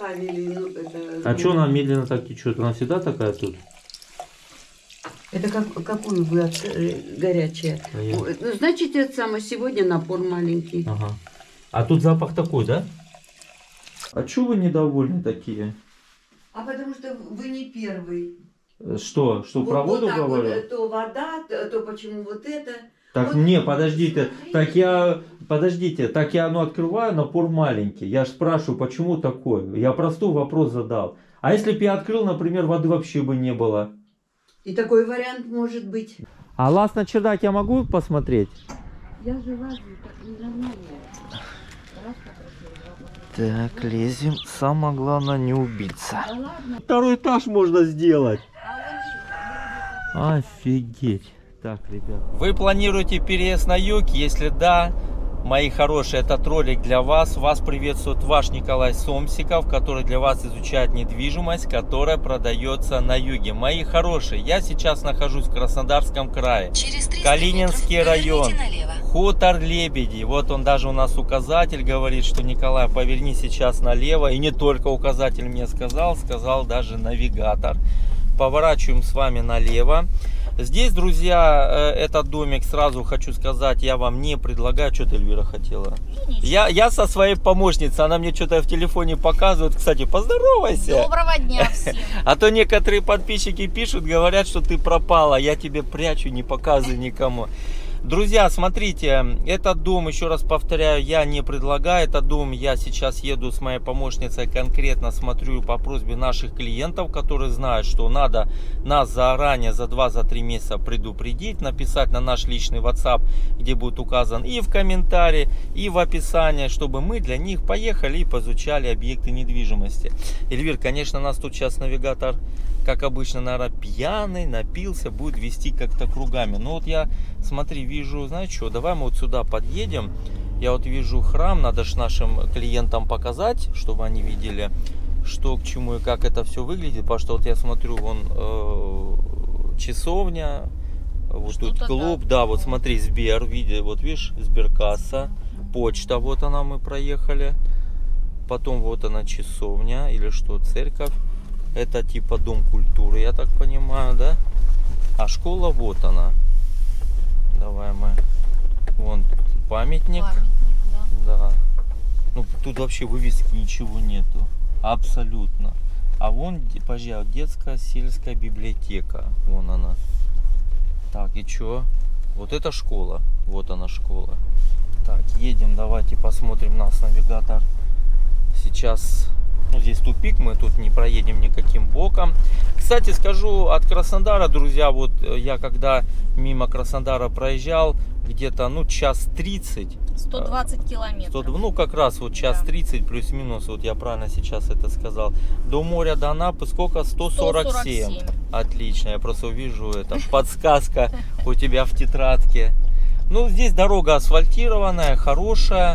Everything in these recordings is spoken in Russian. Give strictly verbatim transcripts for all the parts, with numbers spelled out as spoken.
поставили. Ну, это... А что она медленно так течет? Она всегда такая тут? Это как, какую вы открыли? Горячая? А я... Ну, значит, это самое, сегодня напор маленький. Ага. А тут запах такой, да? А что вы недовольны такие? А потому что вы не первый. Что? Что, Вот, про воду вот говорю? Вот, то вода, то, то почему вот это. Так, вот, не, подождите, смотрите. так я, подождите, так я оно открываю, напор маленький. Я же спрашиваю, почему такой? Я простой вопрос задал. А если бы я открыл, например, воды вообще бы не было? И такой вариант может быть. А лаз на чердак я могу посмотреть? Я же лазю, так ненормально. Так, лезем. Самое главное не убиться. Второй этаж можно сделать. Офигеть. Так, ребят. Вы планируете переезд на юг? Если да, мои хорошие, этот ролик для вас. Вас приветствует ваш Николай Сомсиков, который для вас изучает недвижимость, которая продается на юге. Мои хорошие, я сейчас нахожусь в Краснодарском крае. Калининский район. Хутор Лебеди. Вот он даже у нас указатель говорит, что Николай, поверни сейчас налево. И не только указатель мне сказал, сказал даже навигатор. Поворачиваем с вами налево. Здесь, друзья, этот домик, сразу хочу сказать, я вам не предлагаю. Что ты, Эльвира, хотела? Я, я со своей помощницей, она мне что-то в телефоне показывает. Кстати, поздоровайся. Доброго дня всем. А то некоторые подписчики пишут, говорят, что ты пропала. Я тебе прячу, не показывай никому. Друзья, смотрите, этот дом, еще раз повторяю, я не предлагаю. Этот дом я сейчас еду с моей помощницей, конкретно смотрю по просьбе наших клиентов, которые знают, что надо нас заранее, за два-три месяца предупредить, написать на наш личный WhatsApp, где будет указан и в комментарии, и в описании, чтобы мы для них поехали и поизучали объекты недвижимости. Эльвир, конечно, нас тут сейчас навигатор, как обычно, наверное, пьяный, напился, будет вести как-то кругами. Но вот я, смотри, вижу, знаешь что, давай мы вот сюда подъедем. Я вот вижу храм, надо же нашим клиентам показать, чтобы они видели, что к чему и как это все выглядит. Потому что вот я смотрю, вон э, часовня, вот тут клуб, да. Да, вот смотри, Сбер, видишь, вот видишь, Сберкасса, почта, вот она, мы проехали. Потом вот она часовня, или что, церковь. Это типа дом культуры, я так понимаю, да? А школа вот она. Давай мы. Вон памятник. Памятник, да. Да. Ну тут вообще вывески ничего нету. Абсолютно. А вон, подожди, детская сельская библиотека. Вон она. Так, и чё? Вот это школа. Вот она школа. Так, едем, давайте посмотрим, нас навигатор сейчас. Ну, здесь тупик, мы тут не проедем никаким боком. Кстати, скажу, от Краснодара, друзья, вот я когда мимо Краснодара проезжал, где-то, ну, час тридцать. сто двадцать километров. сто, ну, как раз вот час тридцать плюс-минус, вот я правильно сейчас это сказал. До моря, до Анапы сколько? сто сорок семь. Отлично, я просто увижу, это подсказка у тебя в тетрадке. Ну, здесь дорога асфальтированная, хорошая.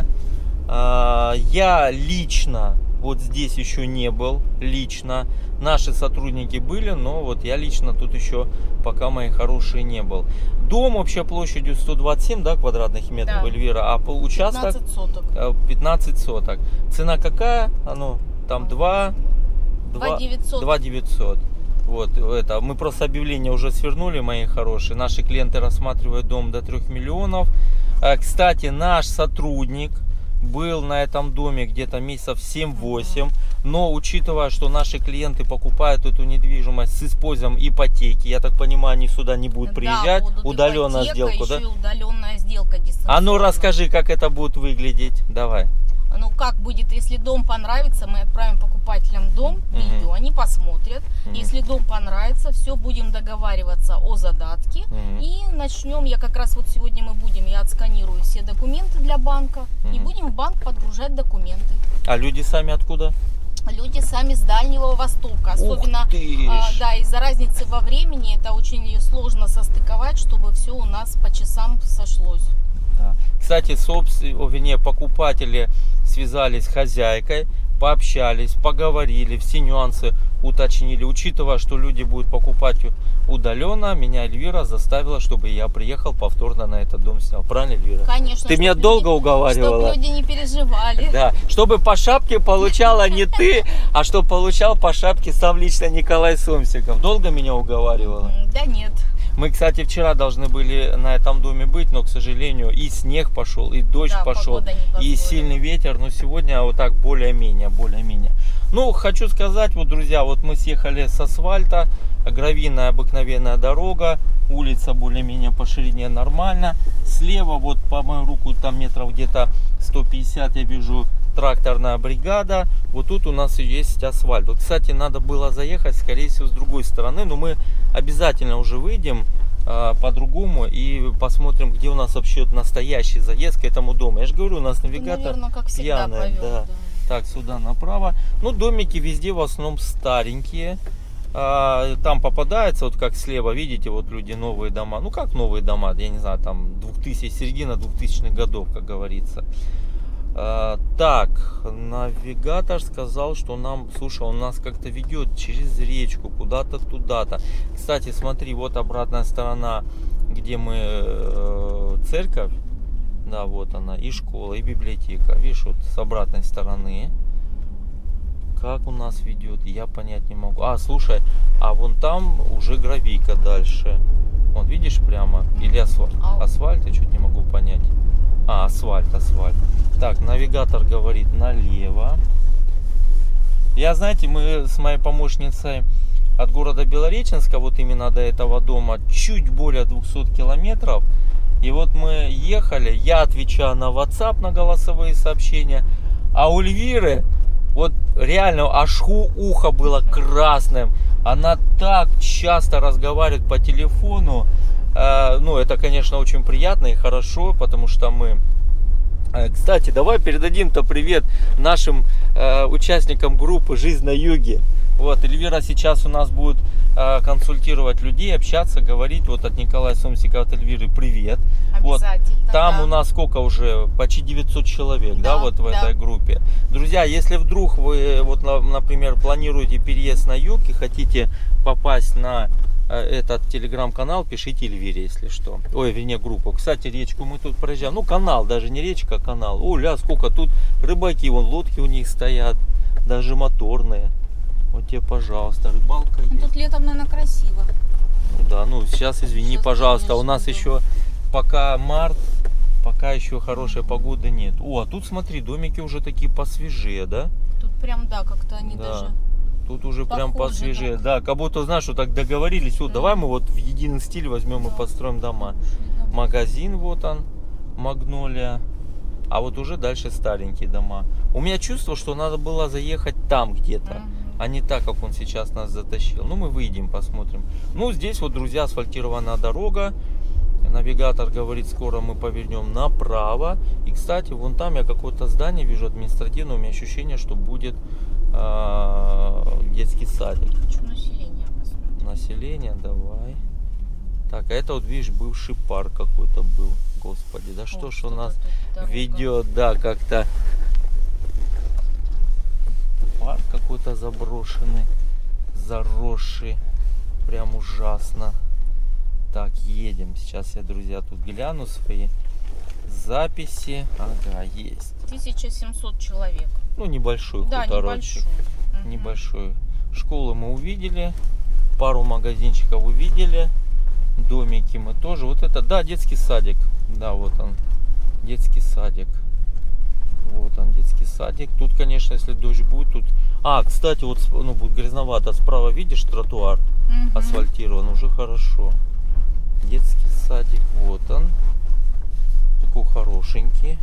Я лично вот здесь еще не был, лично. Наши сотрудники были, но вот я лично тут еще пока, мои хорошие, не был. Дом общей площадью сто двадцать семь, да, квадратных метров, да. Эльвира, а по участок пятнадцать соток. пятнадцать соток. Цена какая? А ну, там два девятьсот. Вот это, мы просто объявление уже свернули, мои хорошие. Наши клиенты рассматривают дом до трёх миллионов. Кстати, наш сотрудник был на этом доме где-то месяцев семь-восемь, но учитывая, что наши клиенты покупают эту недвижимость с использованием ипотеки, я так понимаю, они сюда не будут приезжать, да, удаленная сделка, да? Удаленная сделка, а ну расскажи, как это будет выглядеть, давай. Ну как будет, если дом понравится, мы отправим покупателям дом, угу. видео, они посмотрят. Угу. Если дом понравится, все, будем договариваться о задатке. Угу. И начнем, я как раз вот сегодня мы будем, я отсканирую все документы для банка. Угу. И будем в банк подгружать документы. А люди сами откуда? Люди сами с Дальнего Востока. Особенно, а, да, из-за разницы во времени это очень сложно состыковать, чтобы все у нас по часам сошлось. Да. Кстати, собственно, вернее, покупатели связались с хозяйкой, пообщались, поговорили, все нюансы уточнили. Учитывая, что люди будут покупать удаленно, меня Эльвира заставила, чтобы я приехал повторно на этот дом снял. Правильно, Эльвира? Конечно. Ты чтоб меня люди- долго уговаривала. Чтобы люди не переживали. Да, чтобы по шапке получала не ты, а чтобы получал по шапке сам лично Николай Сомсиков. Долго меня уговаривала? М, Да нет. Мы, кстати, вчера должны были на этом доме быть, но, к сожалению, и снег пошел, и дождь Да, пошел, погода не и позволила. сильный ветер. Но сегодня вот так более-менее, более-менее. Ну, хочу сказать, вот, друзья, вот мы съехали с асфальта, гравийная обыкновенная дорога, улица более-менее по ширине нормально. Слева, вот по мою руку, там метров где-то сто пятьдесят, я вижу тракторная бригада. Вот тут у нас и есть асфальт. Вот, кстати, надо было заехать, скорее всего, с другой стороны, но мы обязательно уже выйдем э, по-другому и посмотрим, где у нас вообще настоящий заезд к этому дому. Я же говорю, у нас Ты, навигатор наверное, как всегда пьяный, повел, да. да. Так, сюда направо. Ну, домики везде в основном старенькие. А, там попадается, вот как слева, видите, вот люди, новые дома. Ну, как новые дома, я не знаю, там двухтысячных, середина двухтысячных годов, как говорится. А, так, навигатор сказал, что нам, слушай, он нас как-то ведет через речку, куда-то туда-то. Кстати, смотри, вот обратная сторона, где мы, э, церковь. Да, вот она, и школа, и библиотека. Видишь, вот с обратной стороны. Как у нас ведет, я понять не могу. А, слушай, а вон там уже гравийка дальше. Вот, видишь, прямо? Или асфальт? Ау. Асфальт, я чуть не могу понять. А, асфальт, асфальт. Так, навигатор говорит налево. Я, знаете, мы с моей помощницей от города Белореченска, вот именно до этого дома, чуть более двухсот километров. И вот мы ехали, я отвечаю на WhatsApp, на голосовые сообщения, а у Эльвиры вот реально аж ухо было красным. Она так часто разговаривает по телефону. Э, ну, это, конечно, очень приятно и хорошо, потому что мы... Э, кстати, давай передадим-то привет нашим э, участникам группы «Жизнь на юге». Вот, Эльвира сейчас у нас будет э, консультировать людей, общаться, говорить. Вот от Николая Сомсикова, от Эльвиры привет. Вот. Обязательно. Там да. у нас сколько уже? Почти девятьсот человек, да, Да, вот в да. этой группе. Друзья, если вдруг вы, вот, на- например, планируете переезд на юг и хотите попасть на э, этот телеграм-канал, пишите Эльвире, если что. Ой, вернее, группу. Кстати, речку мы тут проезжаем. Ну, канал, даже не речка, а канал. О, ля, сколько тут рыбаки, вон лодки у них стоят, даже моторные. Вот тебе, пожалуйста, рыбалка Ну, есть. тут летом, наверное, красиво. Ну да, ну сейчас, извини, Сейчас, пожалуйста, у конечно, нас да. еще пока март, пока еще хорошей погоды нет. О, а тут смотри, домики уже такие посвежее, да? Тут прям, да, как-то они Да. даже... Тут уже прям Похоже, посвежее. Да, как будто, знаешь, вот так договорились. Вот, Мгм. давай мы вот в единый стиль возьмем и Да. построим дома. Магазин вот он, Магнолия. А вот уже дальше старенькие дома. У меня чувство, что надо было заехать там где-то. Мгм. А не так, как он сейчас нас затащил. Ну, мы выйдем, посмотрим. Ну, здесь вот, друзья, асфальтированная дорога. Навигатор говорит, скоро мы повернем направо. И, кстати, вон там я какое-то здание вижу административное. У меня ощущение, что будет э, детский садик. Хочу население посмотреть. Население, давай. Так, а это вот, видишь, бывший парк какой-то был. Господи, да что О, ж у что-то нас тут дорога. ведет, да, как-то парк какой-то заброшенный, заросший, прям ужасно. Так, едем. Сейчас я, друзья, тут гляну свои записи. Ага, есть. тысяча семьсот человек. Ну, небольшой Да, хуторочек. небольшой. Мгм. Небольшой. Школы мы увидели, пару магазинчиков увидели, домики мы тоже. Вот это, да, детский садик. Да, вот он, детский садик. Вот он, детский садик. Тут, конечно, если дождь будет, тут... А, кстати, вот, сп- ну, будет грязновато. Справа, видишь, тротуар Мгм. асфальтирован, уже хорошо. Детский садик, вот он. Такой хорошенький.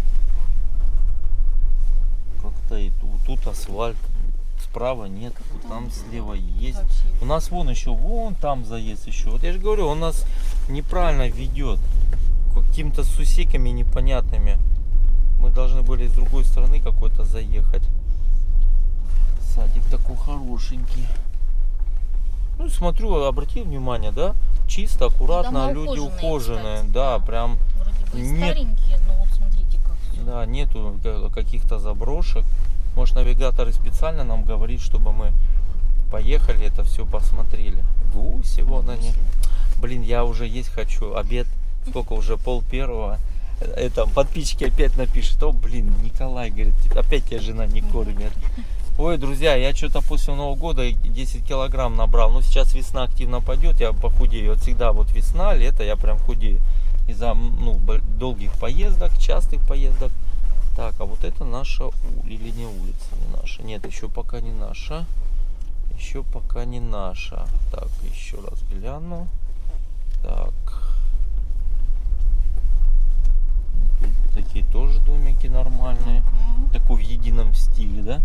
Как-то и тут, тут асфальт. Справа нет, вот там слева есть. Вообще. У нас вон еще, вон там заезд еще. Вот я же говорю, он нас неправильно ведет. Какими-то сусеками непонятными. Мы должны были с другой стороны какой-то заехать. Садик такой хорошенький. Ну, смотрю, обратил внимание, да? Чисто, аккуратно, Дома люди ухоженные, ухоженные. кстати, Да, да. прям, Вроде бы и Нет. старенькие, но вот смотрите как всё. да, нету ка- каких-то заброшек. Может, навигатор и специально нам говорит, чтобы мы поехали, это все посмотрели. Гуси, вон они. Блин, я уже есть хочу. Обед, сколько уже, пол первого. Это подписчики опять напишут: о, блин, Николай, говорит, опять тебя жена не кормит. Ой, друзья, я что-то после Нового года десять килограмм набрал. Ну, сейчас весна активно пойдет, я похудею. Вот всегда вот весна, лето, я прям худею. Из-за ну, долгих поездок, частых поездок. Так, а вот это наша или не улица, не наша? Нет, еще пока не наша. Еще пока не наша. Так, еще раз гляну. Так. Тут такие тоже домики нормальные. Мгм. Такой в едином стиле, да?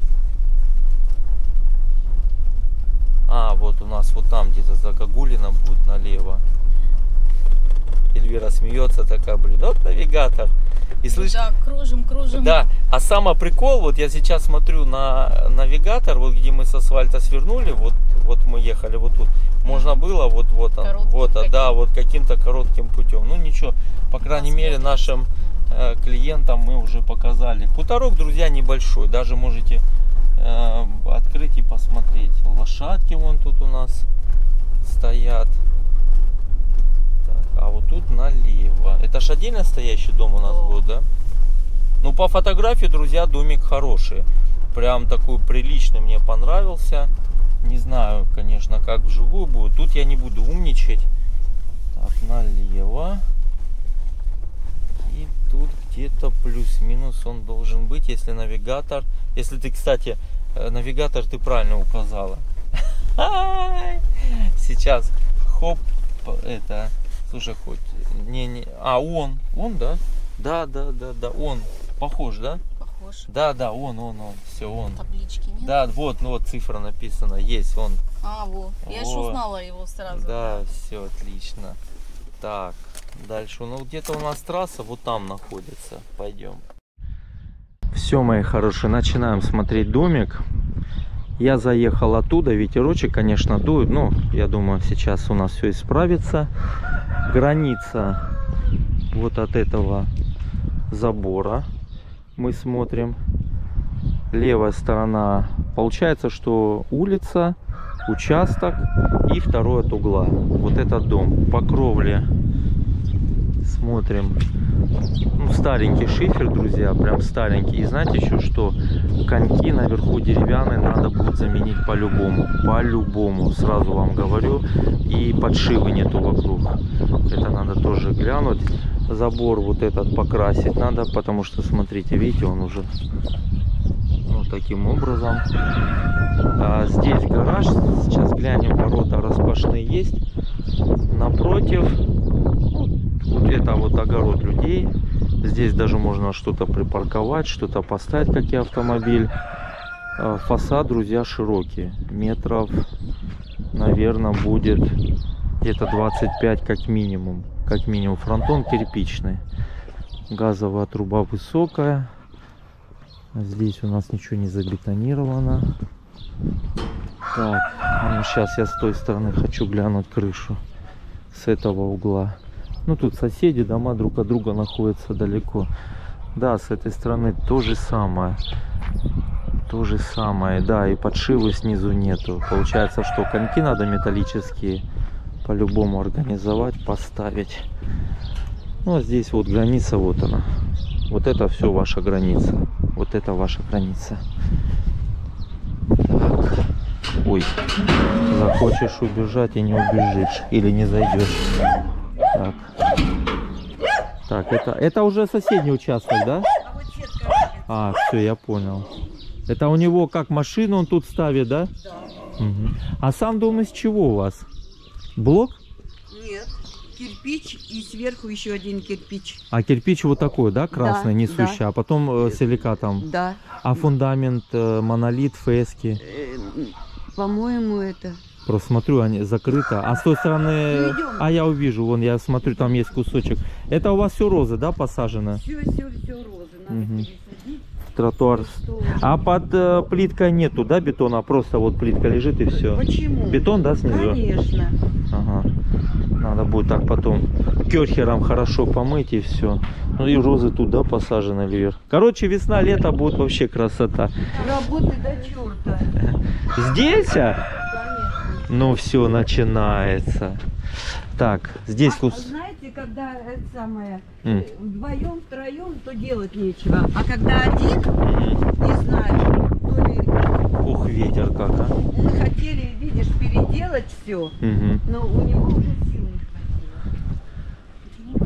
А, вот у нас вот там где-то за Гагулином будет налево. Эльвира смеется такая, блин, вот навигатор. И слышь, Да, кружим, кружим. да, а самый прикол, вот я сейчас смотрю на навигатор, вот где мы с асфальта свернули, вот, вот мы ехали вот тут, можно было вот, вот, он, Коротким вот, а, да, каким? вот каким-то коротким путем. Ну ничего, по крайней мере нашим э, клиентам мы уже показали. Хуторок, друзья, небольшой, даже можете э, открыть и посмотреть. Лошадки вон тут у нас стоят. Так, а вот тут налево. Это ж отдельно стоящий дом у нас Да. будет, да? Ну, по фотографии, друзья, домик хороший. Прям такой приличный, мне понравился. Не знаю, конечно, как вживую будет. Тут я не буду умничать. Так, налево. И тут где-то плюс-минус он должен быть, если навигатор. Если ты, кстати, э, навигатор ты правильно указала. Сейчас, хоп, это, слушай, хоть, не, не, а он, он, да? Да, да, да, да, он, похож, да? Похож. Да, да, он, он, он, все, он. Таблички нет? Да, вот, ну вот цифра написана, есть он. А, вот. Я же О. узнала его сразу. Да, все отлично. Так, дальше, ну где-то у нас трасса вот там находится. Пойдем. Все, мои хорошие, начинаем смотреть домик. Я заехал оттуда, ветерочек, конечно, дует, но я думаю, сейчас у нас все исправится. Граница вот от этого забора мы смотрим. Левая сторона, получается, что улица, участок и второй от угла. Вот этот дом по кровле смотрим. Ну, старенький шифер, друзья, прям старенький. И знаете еще что? Коньки наверху деревянные надо будет заменить по-любому. По-любому, сразу вам говорю. И подшивы нету вокруг. Это надо тоже глянуть. Забор вот этот покрасить надо, потому что, смотрите, видите, он уже вот таким образом. А здесь гараж. Сейчас глянем, ворота распашные есть. Напротив, вот это вот огород людей. Здесь даже можно что-то припарковать, что-то поставить, как и автомобиль. Фасад, друзья, широкий. Метров, наверное, будет где-то двадцать пять как минимум. Как минимум. Фронтон кирпичный. Газовая труба высокая. Здесь у нас ничего не забетонировано. Так, ну сейчас я с той стороны хочу глянуть крышу. С этого угла. Ну тут соседи, дома друг от друга находятся далеко. Да, с этой стороны то же самое. То же самое, да, и подшивы снизу нету. Получается, что коньки надо металлические по-любому организовать, поставить. Ну а здесь вот граница, вот она. Вот это все ваша граница. Вот это ваша граница. Так. Ой, захочешь убежать и не убежишь. Или не зайдешь. Так. Так, это, это уже соседний участок, да? А, все, я понял. Это у него как машину он тут ставит, да? Да. Угу. А сам дом из чего у вас? Блок? Нет. Кирпич и сверху еще один кирпич. А кирпич вот такой, да, красный, Да, несущий, да. а потом э, силикатом. Да. А фундамент, э, монолит, фески? Э, По-моему, это... Просто смотрю, они закрыто. А с той стороны... Ну, идем. А я увижу, вон, я смотрю, там есть кусочек. Это у вас все розы, да, посажено? Все, все, все розы. Надо Мгм. пересадить. Тротуар. Что? А под э, плиткой нету, да, бетона? Просто вот плитка лежит и все. Почему? Бетон, да, снизу? Конечно. Ага. Надо будет так потом керхером хорошо помыть и все. Ну и розы туда посажены вверх. Короче, весна, лето будет вообще красота. Работы до черта. Здесь? А? Конечно. Ну все, начинается. Так, здесь... А, кус- знаете, когда это самое, М. вдвоем, втроем, то делать нечего. А когда один, Мгм. не знаю, то ли Ух, ветер как, а. мы хотели, видишь, переделать все, Мгм. но у него уже сил не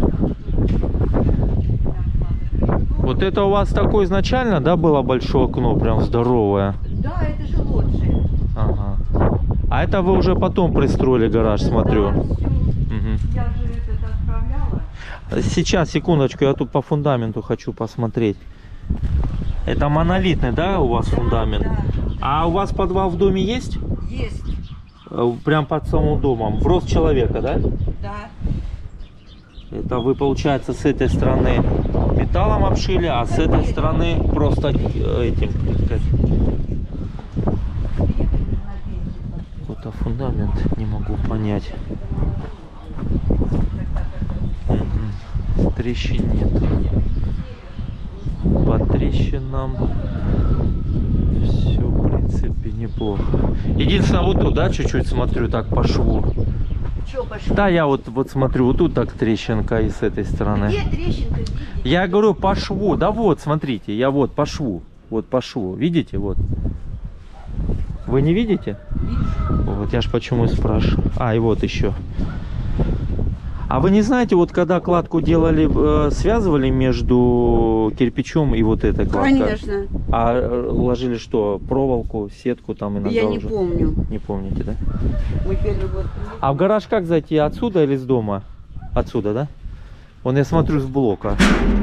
хватило. Вот это у вас такое изначально, да, было большое окно, прям здоровое? Да, это же лоджия. Ага. А это вы уже потом пристроили гараж, смотрю. Да, всё. Мгм. Я же это отправляла. Сейчас, секундочку, я тут по фундаменту хочу посмотреть. Это монолитный, да, у вас Да, фундамент? да. А у вас подвал в доме есть? Есть, Э, Прям под самым домом, в рост человека, да? да. Это вы, получается, с этой стороны металлом обшили, а с этой стороны просто э, этим. как сказать. Вот а фундамент не могу понять. Мгм. Трещин нет. По трещинам все, в принципе, неплохо. Единственное, вот тут, да, чуть-чуть смотрю так по шву. Что пошло? Да, я вот, вот смотрю, вот тут так трещинка и с этой стороны. Где трещинка? Видите? Я говорю по шву. Да вот, смотрите, я вот по шву. Вот по шву. Видите, вот. Вы не видите? Вижу. Вот я ж почему и спрашиваю. А, и вот еще. А вы не знаете, вот когда кладку делали, э, связывали между кирпичом и вот этой кладкой? Конечно. А э, ложили что? Проволоку, сетку там иногда Я не уже? помню. Не помните, да? Мы первый год. А в гараж как зайти? Отсюда или с дома? Отсюда, да? Вон я смотрю с блока.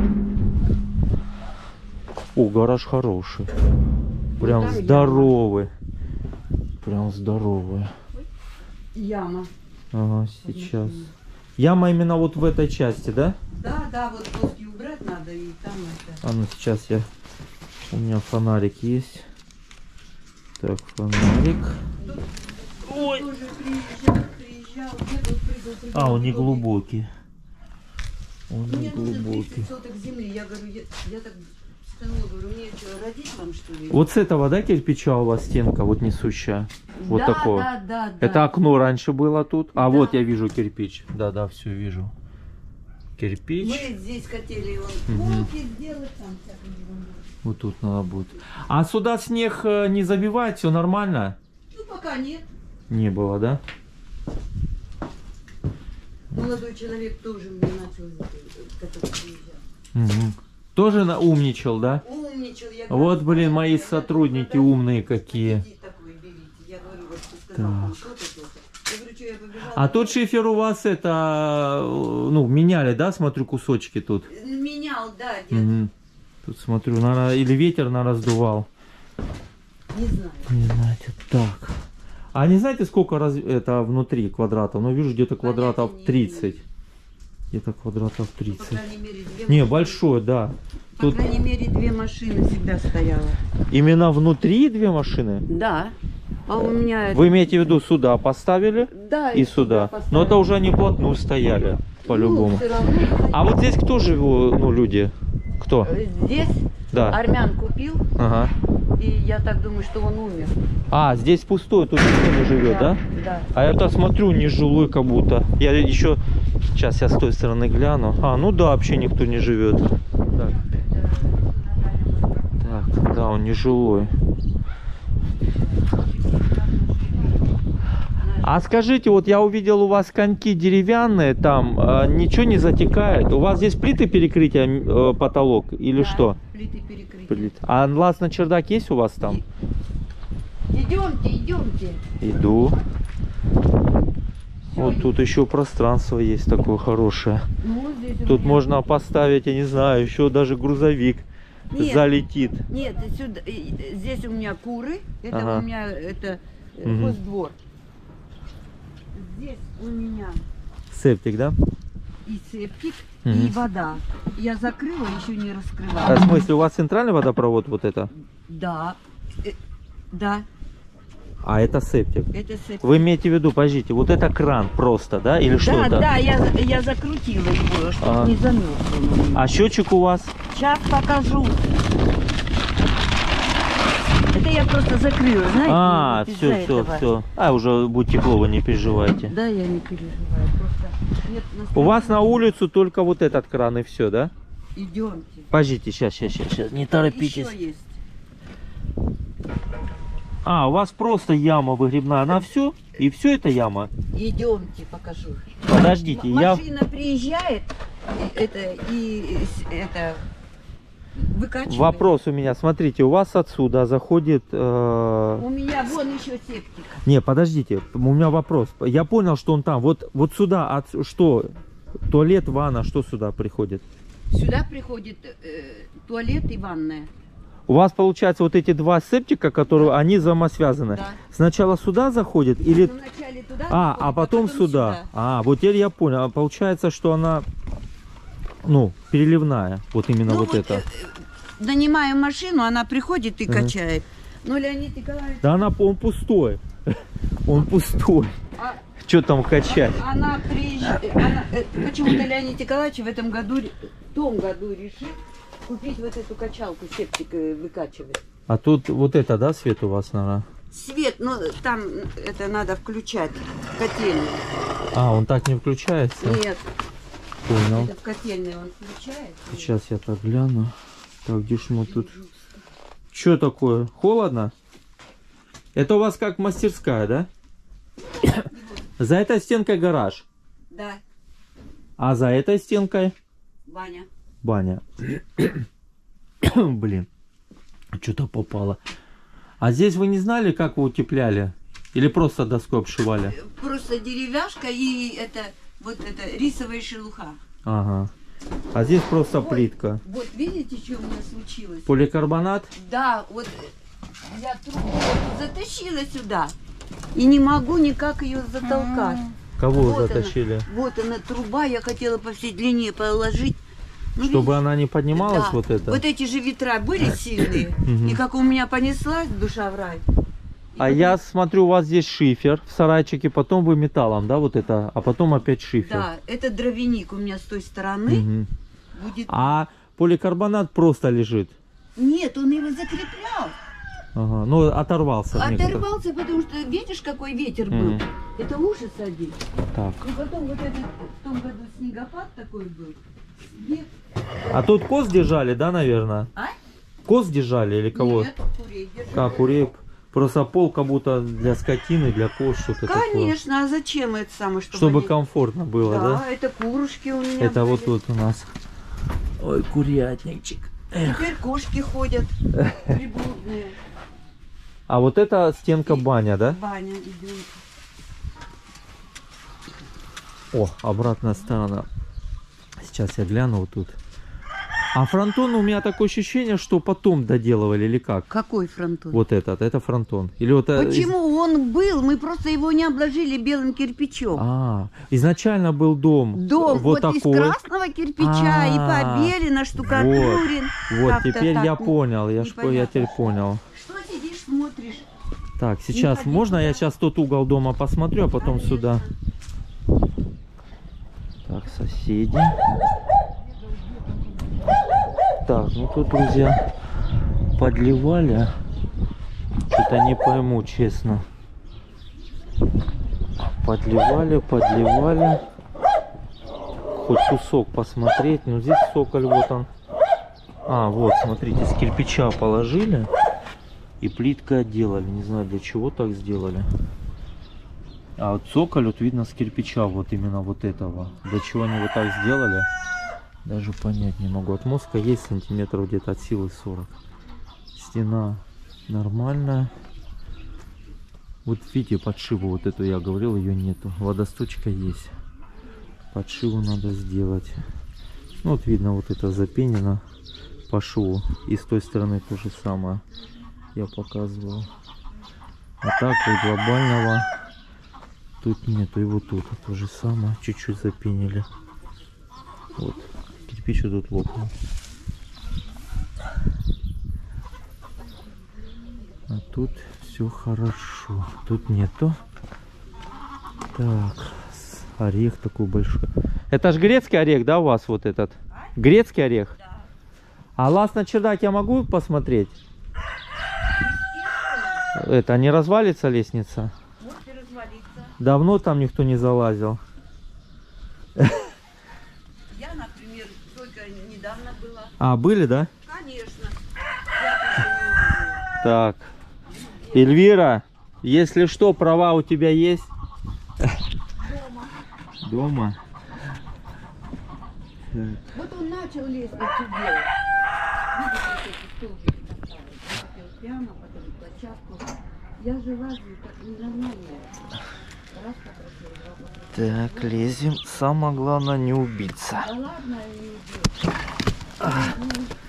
О, гараж хороший. Прям там здоровый. Прям здоровый. Яма. Ага, сейчас. Яма именно вот в этой части, да? Да, да, вот доски убрать надо и там это. А ну сейчас я... У меня фонарик есть. Так, фонарик. Ой. Тоже приезжал, приезжал, где тут прыгал, прыгал. А, он не глубокий. Он не Мне нужно глубокий. тридцать соток земли. Я говорю, я, я так сказала, говорю, мне что, родить вам что ли? Вот с этого, да, кирпича у вас стенка вот несущая? Вот да, такого. Да, да, да. Это окно раньше было тут. А Да. вот я вижу кирпич. Да, да, все вижу. Кирпич. Мы здесь хотели вон Мгм. полки сделать, там всякую ерунду. Вот тут надо будет. А сюда снег э, не забивает, все нормально? Ну, пока нет. Не было, да? Молодой человек тоже мне начал, который приезжал. Угу. Тоже на- умничал, да? Умничал. Я говорю, Вот, блин, «Смотрите, мои я сотрудники говорю, умные какие. идите такой берите». Я говорю, вот ты сказал, там то-то, то-то. Я говорю, что я побежала. А тут шифер у вас это, э, ну, меняли, да, смотрю, кусочки тут? Менял, да, дед. Угу. Тут смотрю, наверное, или ветер на раздувал. Не знаю. Не знаете, так. А не знаете, сколько раз это внутри квадратов? Ну, вижу, где-то квадратов Понятия не тридцать. Где-то квадратов По тридцать. крайней мере, две Не, машины. большой, да. По Тут крайней мере, две машины всегда стояло. именно внутри две машины? Да. А у меня... Вы имеете в виду сюда поставили Да, и сюда? поставили. Но это уже они вплотную стояли, по-любому. Ну, всё равно стоит. А вот здесь кто живет, ну, люди? Кто? Здесь Да. армян купил, Ага. и я так думаю, что он умер. А, здесь пустой, тут никто не живет, да? Да. А я так смотрю, нежилой как будто. Я еще... Сейчас я с той стороны гляну. А, ну да, вообще никто не живет. Так, так, да, он нежилой. А скажите, вот я увидел у вас коньки деревянные, там э, ничего не затекает? У вас здесь плиты перекрытия, э, потолок или Да, что? Плиты перекрытия. Плит. А лаз на чердак есть у вас там? Идемте, идемте. Иду. Вот тут еще пространство есть такое хорошее. Ну, здесь у Тут меня- можно поставить, я не знаю, еще даже грузовик Нет. залетит. Нет, сюда, и- здесь у меня куры, это Ага. у меня это э, Мгм. хоздвор. Здесь у меня Септик, да? и септик, Мгм. и вода. Я закрыла, еще не А, раскрывала. в смысле, у вас центральный водопровод вот это? Да, э, да. А это септик. Это септик. Вы имеете в виду, подождите, вот это кран просто, да? Или что Да, это? да, я, я закрутила его, чтобы А. не замерзло. А счетчик у вас? Сейчас покажу. Это я просто закрыла, знаете? А, вот из-за все, все, этого. все. А, уже будет тепло, вы не переживайте. Да, я не переживаю. Просто нет У вас на настроения. улицу только вот этот кран и все, да? Идемте. Подождите, сейчас, сейчас, сейчас, сейчас. Не торопитесь. Еще есть. А, у вас просто яма выгребная, она все? И все это яма? Идемте, покажу. Подождите, М- я... Машина приезжает, и это, и с- это, выкачивает. Вопрос у меня, смотрите, у вас отсюда заходит... э, У меня вон еще септик. Не, подождите, у меня вопрос. Я понял, что он там. Вот, вот сюда, от... что? Туалет, ванна, что сюда приходит? Сюда приходит э, туалет и ванная. У вас, получается, вот эти два септика, которые, они взаимосвязаны. Да. Сначала сюда заходит или... Ну, вначале туда А, заходит, а потом сюда. А, вот теперь я понял. А получается, что она, ну, переливная. Вот именно Ну, вот, вот, это. э, нанимаю машину, она приходит и Ага. качает. Ну, Леонид Николаевич, Да она, он пустой. Он пустой. а- Что там качать? она приезжает. Она, э, почему-то Леонид Николаевич в этом году, ре- в том году решил купить вот эту качалку, септик э, выкачивать. А тут вот это, да, свет у вас, наверное? Свет, ну там это надо включать, котельную. А, он так не включается? Нет, Понял. это в котельной он включает. Сейчас я так гляну. Так, где ж мы тут? Что такое? Холодно? Это у вас как мастерская, да? За этой стенкой гараж. Да, А за этой стенкой Ваня. баня. Блин, что-то попало. А здесь вы не знали, как вы утепляли? Или просто доской обшивали? Просто деревяшка и это вот это рисовая шелуха. Ага. А здесь просто Ой. плитка. Вот видите, что у меня случилось? Поликарбонат? Да, вот я трубу вот затащила сюда и не могу никак ее затолкать. Кого вы Вот затащили? Она, вот она труба, я хотела по всей длине положить. Ну, Чтобы видишь, она не поднималась, да. вот это? Вот эти же ветра были сильные, Мгм. и как у меня понеслась душа в рай. А я смотрю, у вас здесь шифер в сарайчике, потом вы металлом, да, вот это, а потом опять шифер. Да, это дровяник у меня с той стороны Мгм. будет. А поликарбонат просто лежит. Нет, он его закреплял. Ага. Ну, оторвался. в некоторых. Оторвался, потому что видишь, какой ветер был. Мгм. Это ужас один. Так. И потом вот этот в том году снегопад такой был. Снег. А тут коз держали, да, наверное? А? Коз держали или кого? Нет, курей держали. Как, курей? Просто пол как будто для скотины, для коз, что-то такое. Конечно, а зачем это самое, чтобы, Чтобы они- комфортно было, да? Да, это курушки у меня. Это вот были. тут у нас. Ой, курятничек. Теперь кошки ходят приблудные. А вот это стенка баня, да? Баня идет. О, обратная сторона. Сейчас я гляну вот тут. А фронтон у меня такое ощущение, что потом доделывали или как? Какой фронтон? Вот этот, это фронтон. Или вот э, из- Почему он был? Мы просто его не обложили белым кирпичом. А, изначально был дом. Дом вот, вот, из такой. красного кирпича и А, побелено, штукатурен. Вот, Как-то теперь так я не- понял. Я, ж, по- я непонятно. теперь понял. Что сидишь, смотришь? Так, сейчас ходи можно я туда. сейчас тот угол дома посмотрю, а потом Конечно. сюда. Так, соседи. Так, ну тут, друзья, подливали. Что-то не пойму, честно. Подливали, подливали. Хоть кусок посмотреть. Ну здесь соколь, вот он. А, вот, смотрите, с кирпича положили. И плиткой отделали. Не знаю, для чего так сделали. А вот цоколь, вот видно, с кирпича, вот именно вот этого. Для чего они вот так сделали, даже понять не могу. От мозга есть сантиметров где-то от силы сорок. Стена нормальная. Вот видите, подшиву вот эту я говорил, ее нету. Водосточка есть. Подшиву надо сделать. Ну, вот видно, вот это запенено по шву. И с той стороны то же самое я показывал. А так вот глобального тут нету. И вот тут то же самое. Чуть-чуть запенили. Вот. Кирпич вот тут лопнул. А тут все все хорошо. Тут нету. Так, орех такой большой. Это ж грецкий орех, да, у вас вот этот? Грецкий орех? Да. А лаз на чердак я могу посмотреть? Это не развалится лестница? Может и развалиться. Давно там никто не залазил. Я, например, только недавно была. А, были, да? Конечно. Я тоже не увидела. Так. Эльвира, если что, права у тебя есть? Дома. Дома? Так. Вот он начал лестницу делать. Видите, эти столбики поставил. Хотел прямо, потом площадку. Я же лазю как ненормальная. Раз попросил, два попросил. Так, лезем. Самое главное не убиться. Да ладно, не идет.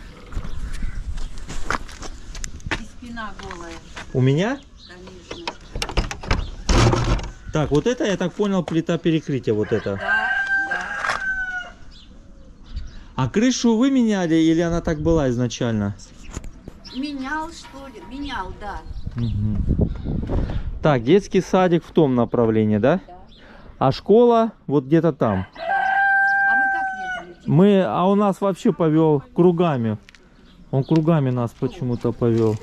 И спина голая, У меня? конечно. Так, вот это, я так понял, плита перекрытия, вот это. Да, да. А крышу вы меняли или она так была изначально? Менял, что ли? Менял, да. Угу. Так, детский садик в том направлении, да? Да. А школа вот где-то там. Да. А вы как ездили? Мы, а у нас вообще повел кругами. Он кругами нас почему-то повел.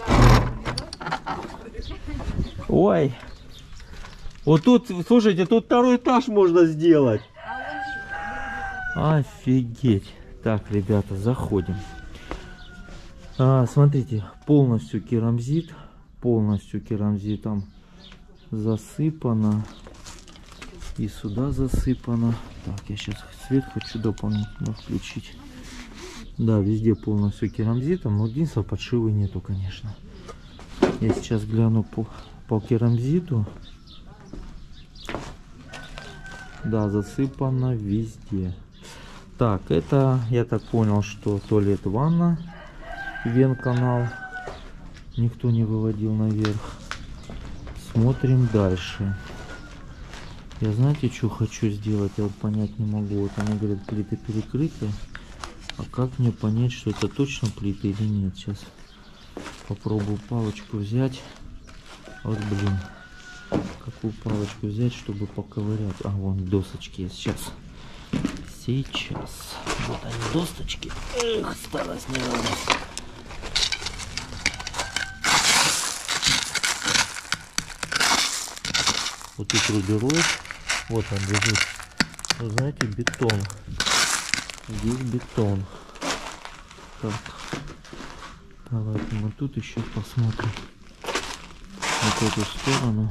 Ой. Вот тут, слушайте, тут второй этаж можно сделать. Офигеть. Так, ребята, заходим. А, смотрите, полностью керамзит. Полностью керамзитом засыпано. И сюда засыпано. Так, я сейчас свет хочу дополнительно включить. Да, везде полностью керамзитом, но единственное, подшивы нету, конечно. Я сейчас гляну по, по керамзиту. Да, засыпано везде. Так, это, я так понял, что туалет, ванна, вен-канал. Никто не выводил наверх. Смотрим дальше. Я, знаете, что хочу сделать? Я вот понять не могу. Вот они говорят, плиты перекрыты. А как мне понять, что это точно плиты или нет? Сейчас попробую палочку взять. Вот, блин. Какую палочку взять, чтобы поковырять? А, вон досочки есть. Сейчас. Сейчас. Вот они, досточки. Эх, старость не радость. Вот тут рубероид. Вот он лежит. Вы знаете, бетон. Здесь бетон. Так. Давайте мы тут еще посмотрим. Вот эту сторону.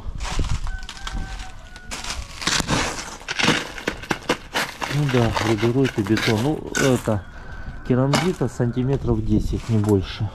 Ну да, рубероид и бетон. Ну, это керамзита сантиметров десять, не больше.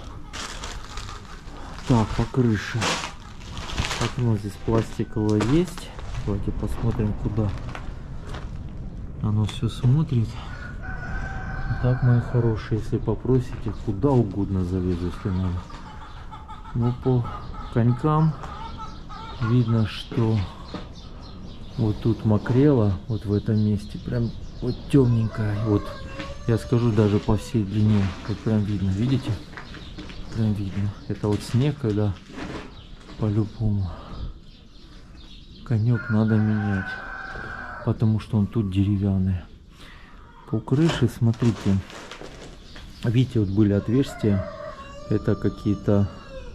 Так, по крыше. Окно здесь пластиковое есть. Давайте посмотрим, куда оно все смотрит. Так, мои хорошие, если попросите, куда угодно залезу, если надо. Но по конькам видно, что вот тут мокрело, вот в этом месте, прям вот темненькая. Вот я скажу, даже по всей длине, вот прям видно, видите? Прям видно. Это вот снег, когда по-любому конек надо менять, потому что он тут деревянный. По крыше, смотрите, видите, вот были отверстия, это какие-то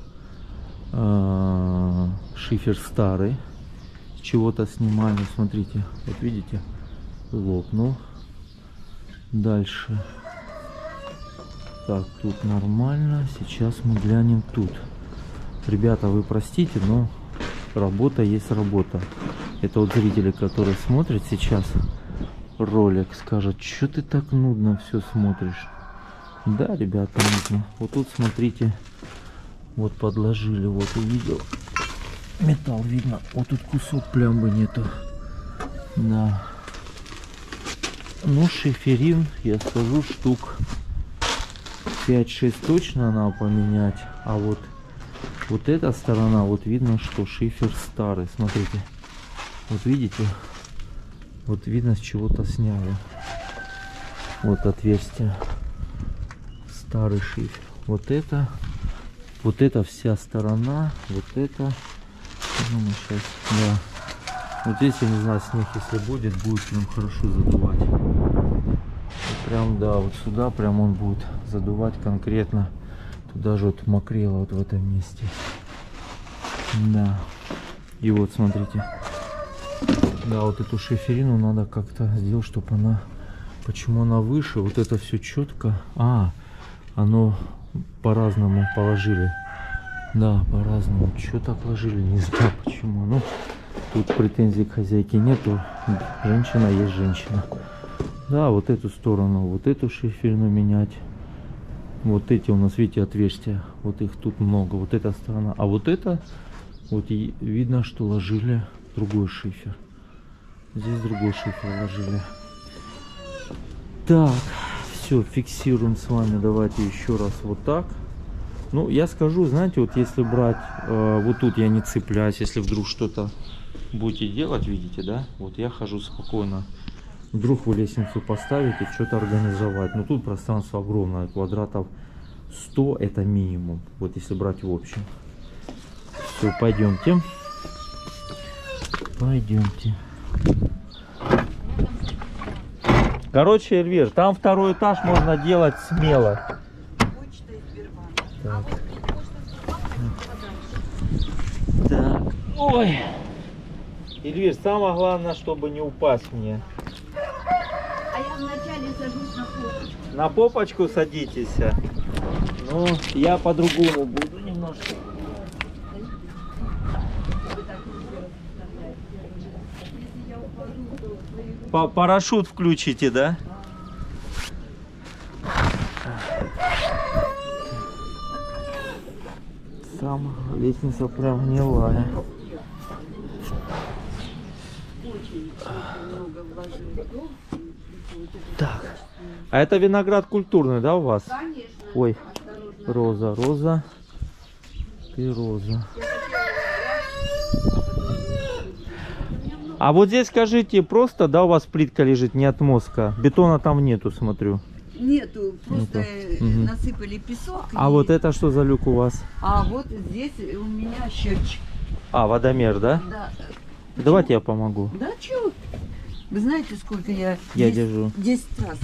э, шифер старый, с чего-то снимали, смотрите, вот видите, лопнул. Дальше, так, тут нормально, сейчас мы глянем тут. Ребята, вы простите, но работа есть работа. Это вот зрители, которые смотрят сейчас ролик, скажут, что ты так нудно все смотришь. Да, ребята, нудно. Вот тут смотрите, вот подложили, вот увидел металл, видно, вот тут кусок плямбы нету. Да. Ну, шиферин, я скажу, штук пять-шесть точно надо поменять. А вот вот эта сторона, вот видно, что шифер старый. Смотрите, вот видите, вот видно, с чего-то сняли. Вот отверстие, старый шифер. Вот это, вот эта вся сторона, вот это Ну, мы сейчас, да. Вот здесь, я не знаю, снег, если будет, будет прям хорошо задувать. И прям, да, вот сюда прям он будет задувать конкретно. Тут даже вот мокрело вот в этом месте. Да. И вот, смотрите. Да, вот эту шиферину надо как-то сделать, чтобы она... Почему она выше? Вот это все четко. А, оно по-разному положили. Да, по-разному. Что так ложили? Не знаю почему. Ну, тут претензий к хозяйке нету. Женщина есть женщина. Да, вот эту сторону, вот эту шиферину менять. Вот эти у нас, видите, отверстия. Вот их тут много. Вот эта сторона. А вот это, вот и видно, что ложили другой шифер. Здесь другой шифер ложили. Так, все, фиксируем с вами. Давайте еще раз вот так. Ну, я скажу, знаете, вот если брать, э, вот тут я не цепляюсь, если вдруг что-то будете делать, видите, да? Вот я хожу спокойно. Вдруг вы лестницу поставите, что-то организовать. Но тут пространство огромное, квадратов сто это минимум. Вот если брать в общем. Все, пойдемте. Пойдемте. Короче, Эльвир, там второй этаж можно делать смело. Так. Так. Ой. Эльвир, самое главное, чтобы не упасть мне. А я вначале сажусь на попочку. На попочку садитесь. Ну, я по-другому буду немножко. По парашют включите, да? Сам лестница прям гнилая. Так. А это виноград культурный, да, у вас? Конечно. Ой, роза, роза и роза. А вот здесь, скажите, просто, да, у вас плитка лежит, не отмостка? Бетона там нету, смотрю. Нету, просто Нету. Угу. насыпали песок. А и... вот это что за люк у вас? А вот здесь у меня счетчик. А, водомер, да? Да. Давайте я помогу. Да, чё? Вы знаете, сколько я... Я десять, держу. десять раз.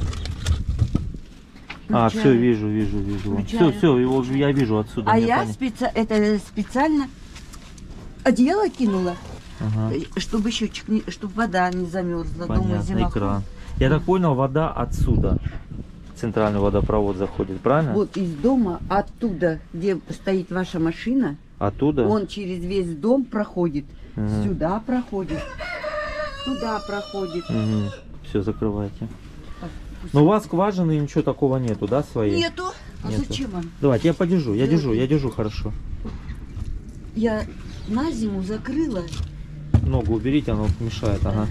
А, Включаю. все, вижу, вижу, вижу. Все, Включаю. все, его я вижу отсюда. А мне я понятно. специ... это специально одеяло кинула, Ага. чтобы счетчик, не... чтобы вода не замерзла. Думаю, Понятно, зима. экран. Я так понял, вода отсюда. Центральный водопровод заходит, правильно? Вот из дома, оттуда, где стоит ваша машина, Оттуда? он через весь дом проходит, Ага. сюда проходит, туда проходит. Угу. Все, закрывайте. Пусть- Но у вас скважины и ничего такого нету, да, своей? Нету. А Нету. зачем вам? Давайте, я подержу, я Да. держу, я держу хорошо. Я на зиму закрыла. Ногу уберите, она вот мешает, ага.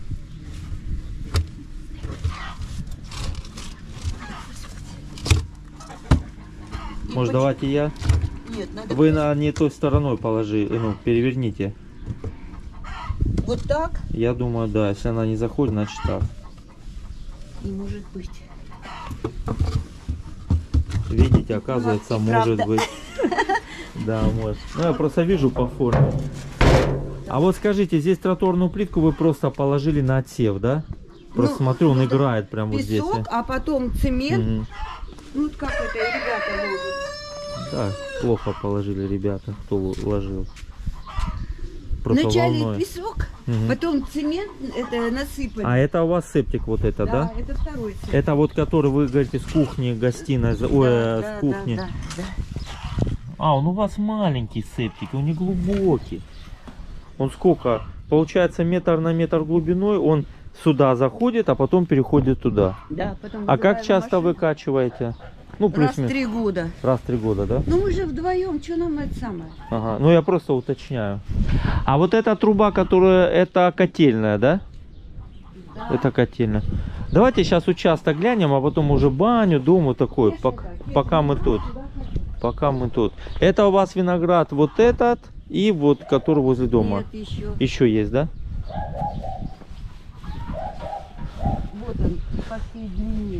И Может, поч- давайте я? Нет, надо Вы на не той стороной положи, ну, переверните. вот так. Я думаю, да, если она не заходит, значит так. Не может быть. Видите, оказывается, и может правда. быть. Да, может. Ну, я просто вижу по форме. А вот скажите, здесь тротуарную плитку вы просто положили на отсев, да? Просто Ну, смотрю, он вот играет прямо вот здесь. Песок, а потом цемент. Мгм. Ну, вот как это ребята ложат. Да, плохо положили ребята, кто ложил. Просто Вначале волной. песок, Мгм. потом цемент это насыпали. А это у вас септик вот это, да? да, это второй цемент. Это вот который вы говорите с кухни, гостиной, за- ой, э, да, с кухни. Да, да, да. А, он у вас маленький септик, он не глубокий. Он сколько? Получается метр на метр глубиной, он сюда заходит, а потом переходит туда. Да, потом А как вызываем часто машину. выкачиваете? Ну, Раз в плюс-минус. три года. Раз в три года, да? Ну мы же вдвоем, что нам это самое? Ага, ну я просто уточняю. А вот эта труба, которая, это котельная, да? Да. Это котельная. Давайте сейчас участок глянем, а потом уже баню, дом вот такой, Конечно, пок- да, пока мы тут. туда ходить. Пока мы тут. Это у вас виноград вот этот и вот который возле дома. Нет, еще. Еще есть, да? Вот он, по всей длине.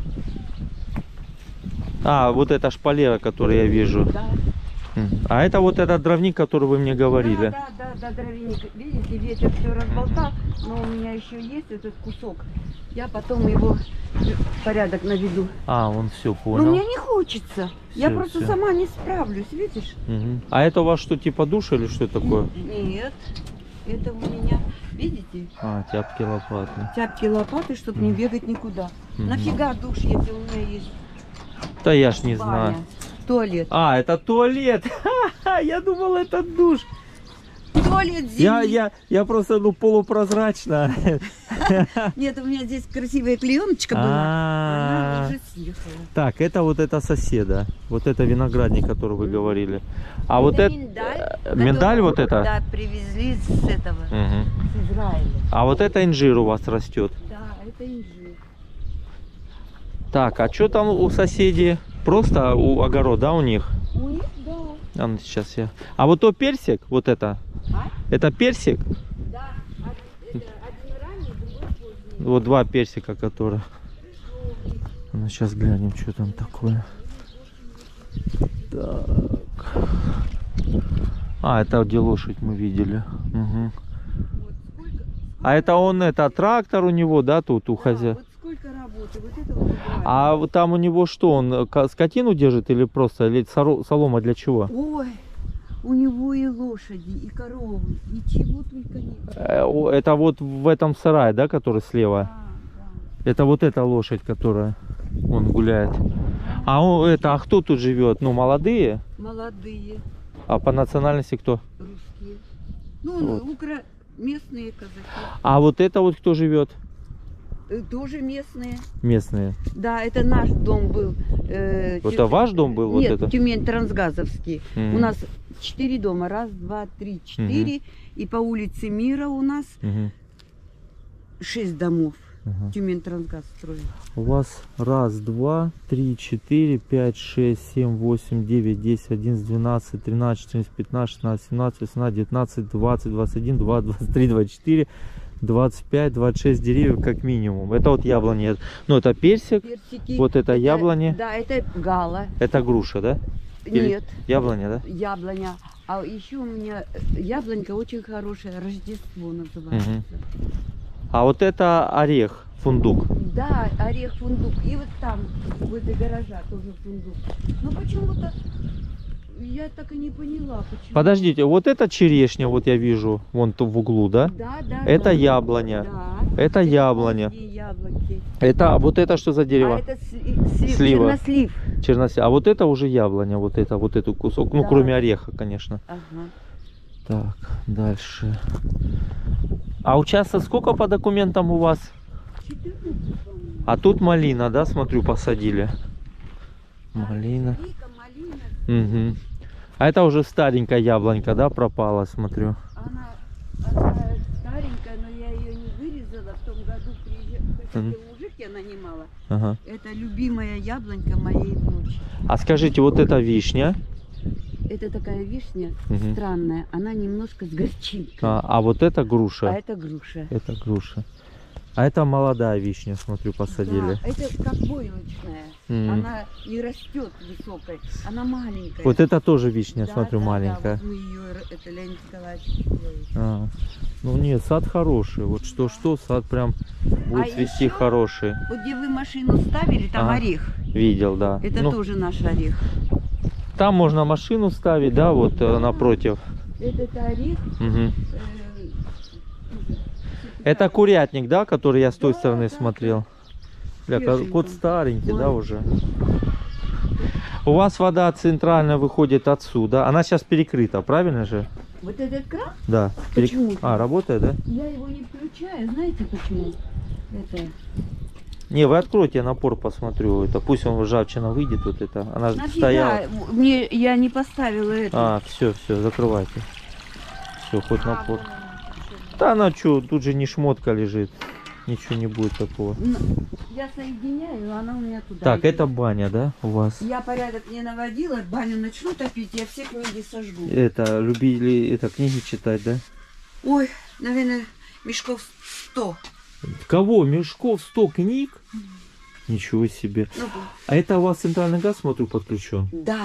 А, вот эта шпалера, которую я вижу. Да. М. А это вот этот дровник, который вы мне говорили. Да, да, да, когда дровяник, видите, ветер все разболтал, но у меня еще есть этот кусок. Я потом его в порядок наведу. А, он все понял. Но мне не хочется. Всё, Я просто всё. сама не справлюсь, видишь? Угу. А это у вас что, типа душ или что такое? Нет, это у меня, видите, А, тяпки лопаты. тяпки лопаты, чтобы не бегать никуда. Мгм. Нафига душ, если у меня есть Да я ж не баня, знаю. туалет? А, это туалет. Ха-ха, я думал, это душ. Туалет зимний. Я, я, я просто, ну, полупрозрачно. Нет, у меня здесь красивая клееночка была. А. Она уже съехала. Так, это вот это соседа. Вот это виноградник, который вы говорили. А вот это это... миндаль. э, Миндаль вот это? Да, привезли с этого, Мгм. с Израиля. А вот это инжир у вас растет. Да, это инжир. Так, а что там у соседей? Просто у огород, да, у них? У них, да. А, ну, сейчас я... А вот то персик, вот это, А? это персик? Да, один- это один ранний, другой поздний. Вот два персика, которые... Ну, сейчас глянем, что там такое. Так. А, это где лошадь мы видели. Угу. Вот сколько, А это он, это трактор у него, да, тут у да, хозяина? вот сколько работы, вот это вот убрали. А вот там у него что, он ка- скотину держит или просто, или соро- солома для чего? Ой, у него и лошади, и коровы, и чего только нет. Э, о, Это вот в этом сарае, да, который слева? Да, да. Это вот эта лошадь, которая он гуляет. А он, это, а кто тут живет? Ну, молодые? Молодые, А по национальности кто? русские. Ну, Вот. укра... местные казаки. А вот это вот кто живет? Э, Тоже местные. Местные. Да, это наш дом был. э, Вот Тю- это ваш дом был? Вот Нет, это? Тюмень Трансгазовский. Мгм. У нас четыре дома. Раз, два, три, четыре. И по улице Мира у нас Мгм. шесть домов. Ага. Тюмень Трансгаз строит. У вас раз, два, три, четыре, пять, шесть, семь, восемь, девять, десять, одиннадцать, двенадцать, тринадцать, четырнадцать, пятнадцать, шестнадцать, семнадцать, восемнадцать, девятнадцать, двадцать, двадцать один, двадцать, двадцать три, двадцать четыре, двадцать пять, двадцать шесть деревьев как минимум. Это вот яблони. Ну, это персик. Персики. Вот это яблони. Да, это гала. Это груша, да? Или Нет, яблоня, да? яблоня. А еще у меня э, яблонька очень хорошая. Рождество называется. Мгм. А вот это орех, фундук. Да, орех, фундук. И вот там, возле гаража, тоже фундук. Но почему-то я так и не поняла, почему. Подождите, вот это черешня, вот я вижу, вон то в углу, да? Да, да. Это да. яблоня. Да. Это яблоня. поздние яблоки. Это, а вот это что за дерево? А это сли- слив, Слива. чернослив. Чернослив. А вот это уже яблоня, вот это, вот эту кусок. Ну, Да. кроме ореха, конечно. Ага. Так, дальше. А участок сколько по документам у вас? четырнадцать, по-моему. А тут малина, да, смотрю, посадили. Малина. Вика, малина. Угу. А это уже старенькая яблонька, да, пропала, смотрю. Она, она старенькая, но я ее не вырезала. В том году приезжал, Мгм. мужик я нанимала. Ага. Это любимая яблонька моей внучки. А скажите, вот эта вишня, Это такая вишня Мгм. странная. Она немножко с горчинкой. а, а вот это А груша. это груша. Это груша. А это молодая вишня, смотрю, посадили. Да, это как войлочная. М. Она не растет высокой, она маленькая. Вот это тоже вишня, Да, смотрю, да, маленькая. Да, вот мы ее, это Леонид Николаевич делает. А, ну нет, сад хороший. Вот что-что, сад прям будет А цвести еще- хороший. Вот где вы машину ставили, там Ага. орех. Видел, да. Это Ну, тоже наш орех. там можно машину ставить, да, вот э, напротив. Этот орех. Мгм. э, Это курятник, да, который я с той Да, стороны да, смотрел. Бля, Свеженький. кот старенький, да, Ой. уже. У вас вода центральная выходит отсюда. Она сейчас перекрыта, правильно же? Вот этот кран, Да. перек- Почему? А, работает, да? я его не включаю, знаете почему? Это Не, вы откройте, я напор посмотрю. Это пусть он ржавчина выйдет, вот это. Она же нафига? стояла. Мне я не поставила это. А, все, все, закрывайте. Все, хоть А, напор. вон она, всё. Да она что, тут же не шмотка лежит. Ничего не будет такого. Ну, я соединяю, она у меня туда. Так, идет. это баня, да, у вас? Я порядок не наводила, баню начну топить, я все книги сожгу. Это, любили это книги читать, да? Ой, наверное, мешков сто. Кого? Мешков сто книг? Ничего себе. Ну, А это у вас центральный газ, смотрю, подключен? да,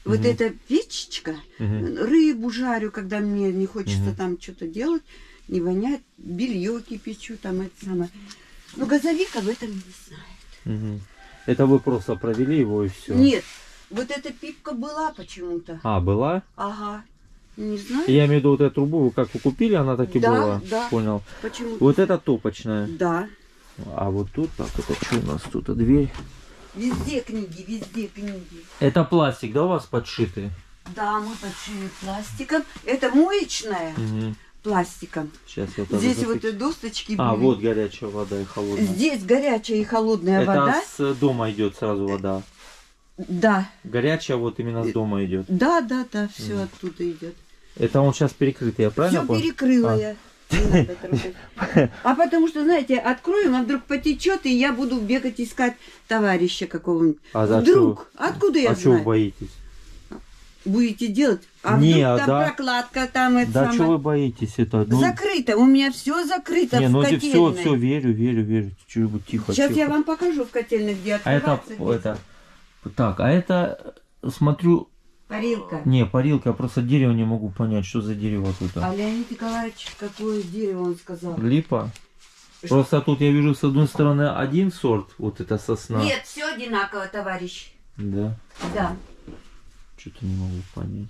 Вот Мгм. эта печечка, Мгм. рыбу жарю, когда мне не хочется Мгм. там что-то делать, не вонять, белье кипячу, там это самое. Но газовик об этом не знает. Мгм. Это вы просто провели его и все? Нет, вот эта пипка была почему-то. А, была? Ага, не знаю, Я имею в виду вот эту трубу, вы как вы купили, она так и Да, была? да. Понял. почему. Вот это топочная. Да, А вот тут, так, это что у нас тут? Дверь. везде книги, везде книги. Это пластик, да, у вас подшитый? Да, мы подшили пластиком. Это моечная Угу. пластиком. Сейчас я тоже Здесь зафиксирую. вот и досточки А, были. вот горячая вода и холодная. Здесь горячая и холодная Это вода. с дома идет сразу вода. Да, Горячая вот именно с дома идет. да, да, да, все Мгм. оттуда идет. Это он сейчас перекрытый, я правильно Все понял? перекрыла А. я. Не надо трогать. А потому что, знаете, откроем, а вдруг потечет, и я буду бегать искать товарища какого-нибудь. А за Вдруг? Откуда я А что вы знаю? боитесь? Будете делать? А Не, вдруг там да. прокладка, там это Да самое. что вы боитесь это? Ну, Закрыто, у меня все закрыто не, в ну все, котельной. все, верю, верю, верю. Чуть-чуть тихо, Сейчас тихо. я вам покажу в котельной, где А это, открываться. это, так, а это, смотрю, Парилка. не, парилка, я просто дерево не могу понять, что за дерево тут. А Леонид Николаевич, какое дерево он сказал? Липа? Просто тут я вижу с одной стороны один сорт, вот это сосна. Нет, все одинаково, товарищ. Да, Да. что-то не могу понять.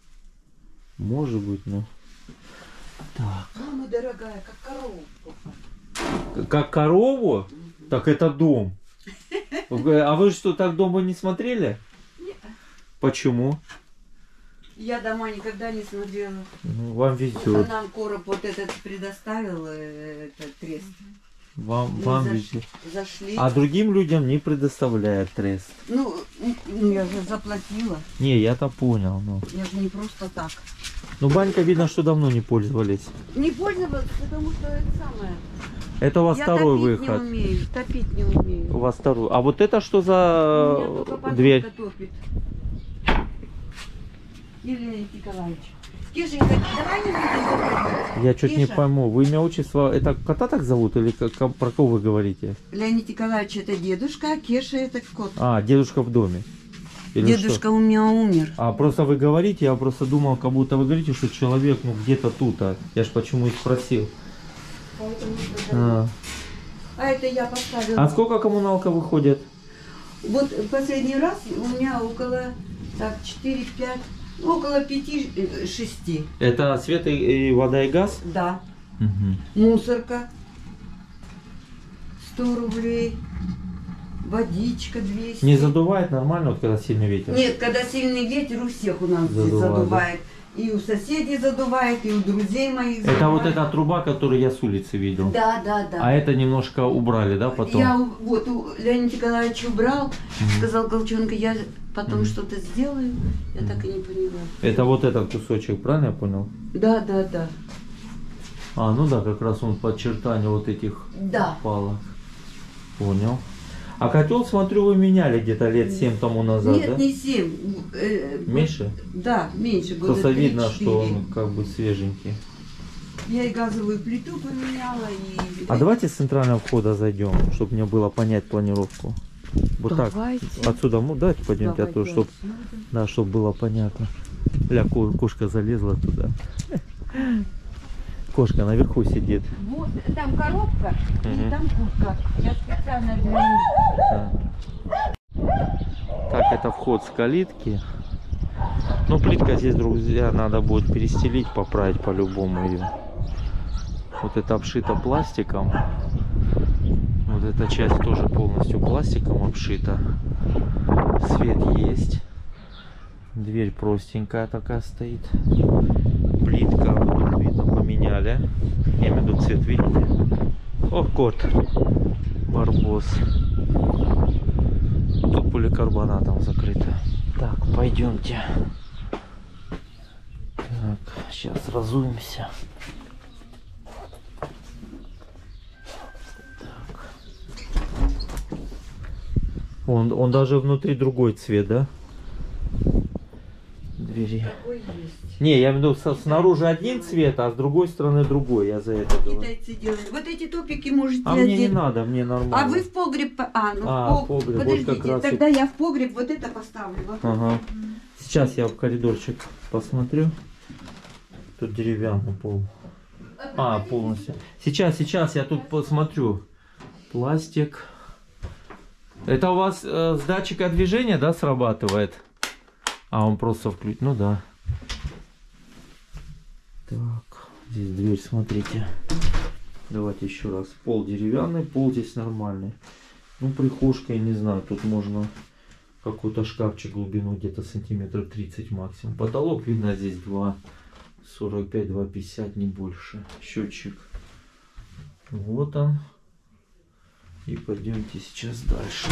Может быть, но... Так. Мама дорогая, как коровка. К- Как корову? Так это дом. А вы что, так дома не смотрели? Нет. Почему? Я дома никогда не смотрела. Ну, вам А везет. нам короб вот этот предоставил, э, этот трест. Вам, Мы вам заш- везет. Зашли. А другим людям не предоставляет трест. Ну, м, ну, я же заплатила. Не, я-то понял. Ну. Я же не просто так. ну, банька видно, что давно не пользовались. Не пользовалась, потому что это самое. Это у вас Я второй топить выход. не умею, топить не умею. У вас второй. А вот это что У меня только за подушка дверь? топит. Елена Николаевич. Кешенька, давай не будем заходить. Я что-то не Кеша. пойму. Вы имя отчество, это кота так зовут или как, как- про кого вы говорите? Леонид Николаевич это дедушка, а Кеша это кот. А, дедушка в доме. Или Дедушка что? у меня умер. А просто вы говорите, я просто думал, как будто вы говорите, что человек, ну где-то тут, а я ж почему и спросил. Поэтому что А, А это я поставила. а сколько коммуналка выходит? Вот последний раз у меня около так четыре-пять, около пяти-шести. Это свет и, и вода и газ? Да. Угу. Мусорка сто рублей. Водичка двести. Не задувает нормально, вот когда сильный ветер? Нет, когда сильный ветер, у всех у нас здесь Задувает, задувает. И у соседей задувает, и у друзей моих задувает. Это вот эта труба, которую я с улицы видел. Да, да, да. А это немножко убрали, да, потом? Я у- вот у Леонид Николаевич убрал, Мгм. сказал Колченко, я потом Мгм. что-то сделаю. Я так и не поняла. Это вот этот кусочек, правильно я понял? Да, да, да. А, ну да, как раз он подчертание вот этих Да. палок. Понял. А котел, смотрю, вы меняли где-то лет семь тому назад, Нет, да? не семь. э, Меньше? Да, меньше. года Просто видно, три-четыре. что он как бы свеженький. Я и газовую плиту поменяла, и... А давайте с центрального входа зайдем, чтобы мне было понять планировку. Вот Давайте. так. Отсюда, ну давайте пойдемте, а то, Давайте чтобы отсюда. да, чтоб было понятно. Ля, ко- кошка залезла туда. Кошка наверху сидит. Вот, там коробка, Мгм. и там куртка. Я специально для них. Да. Так, это вход с калитки. Ну, плитка здесь, друзья, надо будет перестелить, поправить по-любому ее. Вот это обшито пластиком. Вот эта часть тоже полностью пластиком обшита. Свет есть. Дверь простенькая такая стоит. Плитка, видно, поменяли. Я имею в виду цвет, видите? О, кот. Барбос. Тут поликарбонатом закрыто. Так, пойдемте. Так, сейчас разуемся. Так. Он, он даже внутри другой цвет, да? Двери. Такой есть. Не, я имею в виду со- снаружи один цвет, а с другой стороны другой. Я за это говорю. Китайцы делают. Вот эти топики можете А мне не одеть. надо, мне нормально. А вы в погреб... по- А, ну А, в пог- погреб, вот Подождите, как раз и- тогда я в погреб вот это поставлю. Вот. Ага. Сейчас я в коридорчик посмотрю. Тут деревянный пол. А, полностью. Сейчас, сейчас я тут посмотрю. Пластик. Это у вас э, с датчика движения, да, срабатывает? А, он просто включит. Ну да. Так, здесь дверь, смотрите. Давайте еще раз. Пол деревянный, пол здесь нормальный. Ну, прихожка, я не знаю, тут можно какой-то шкафчик глубину где-то сантиметров тридцать максимум. Потолок, видно, здесь два сорок пять, два пятьдесят, не больше. Счетчик. Вот он. И пойдемте сейчас дальше.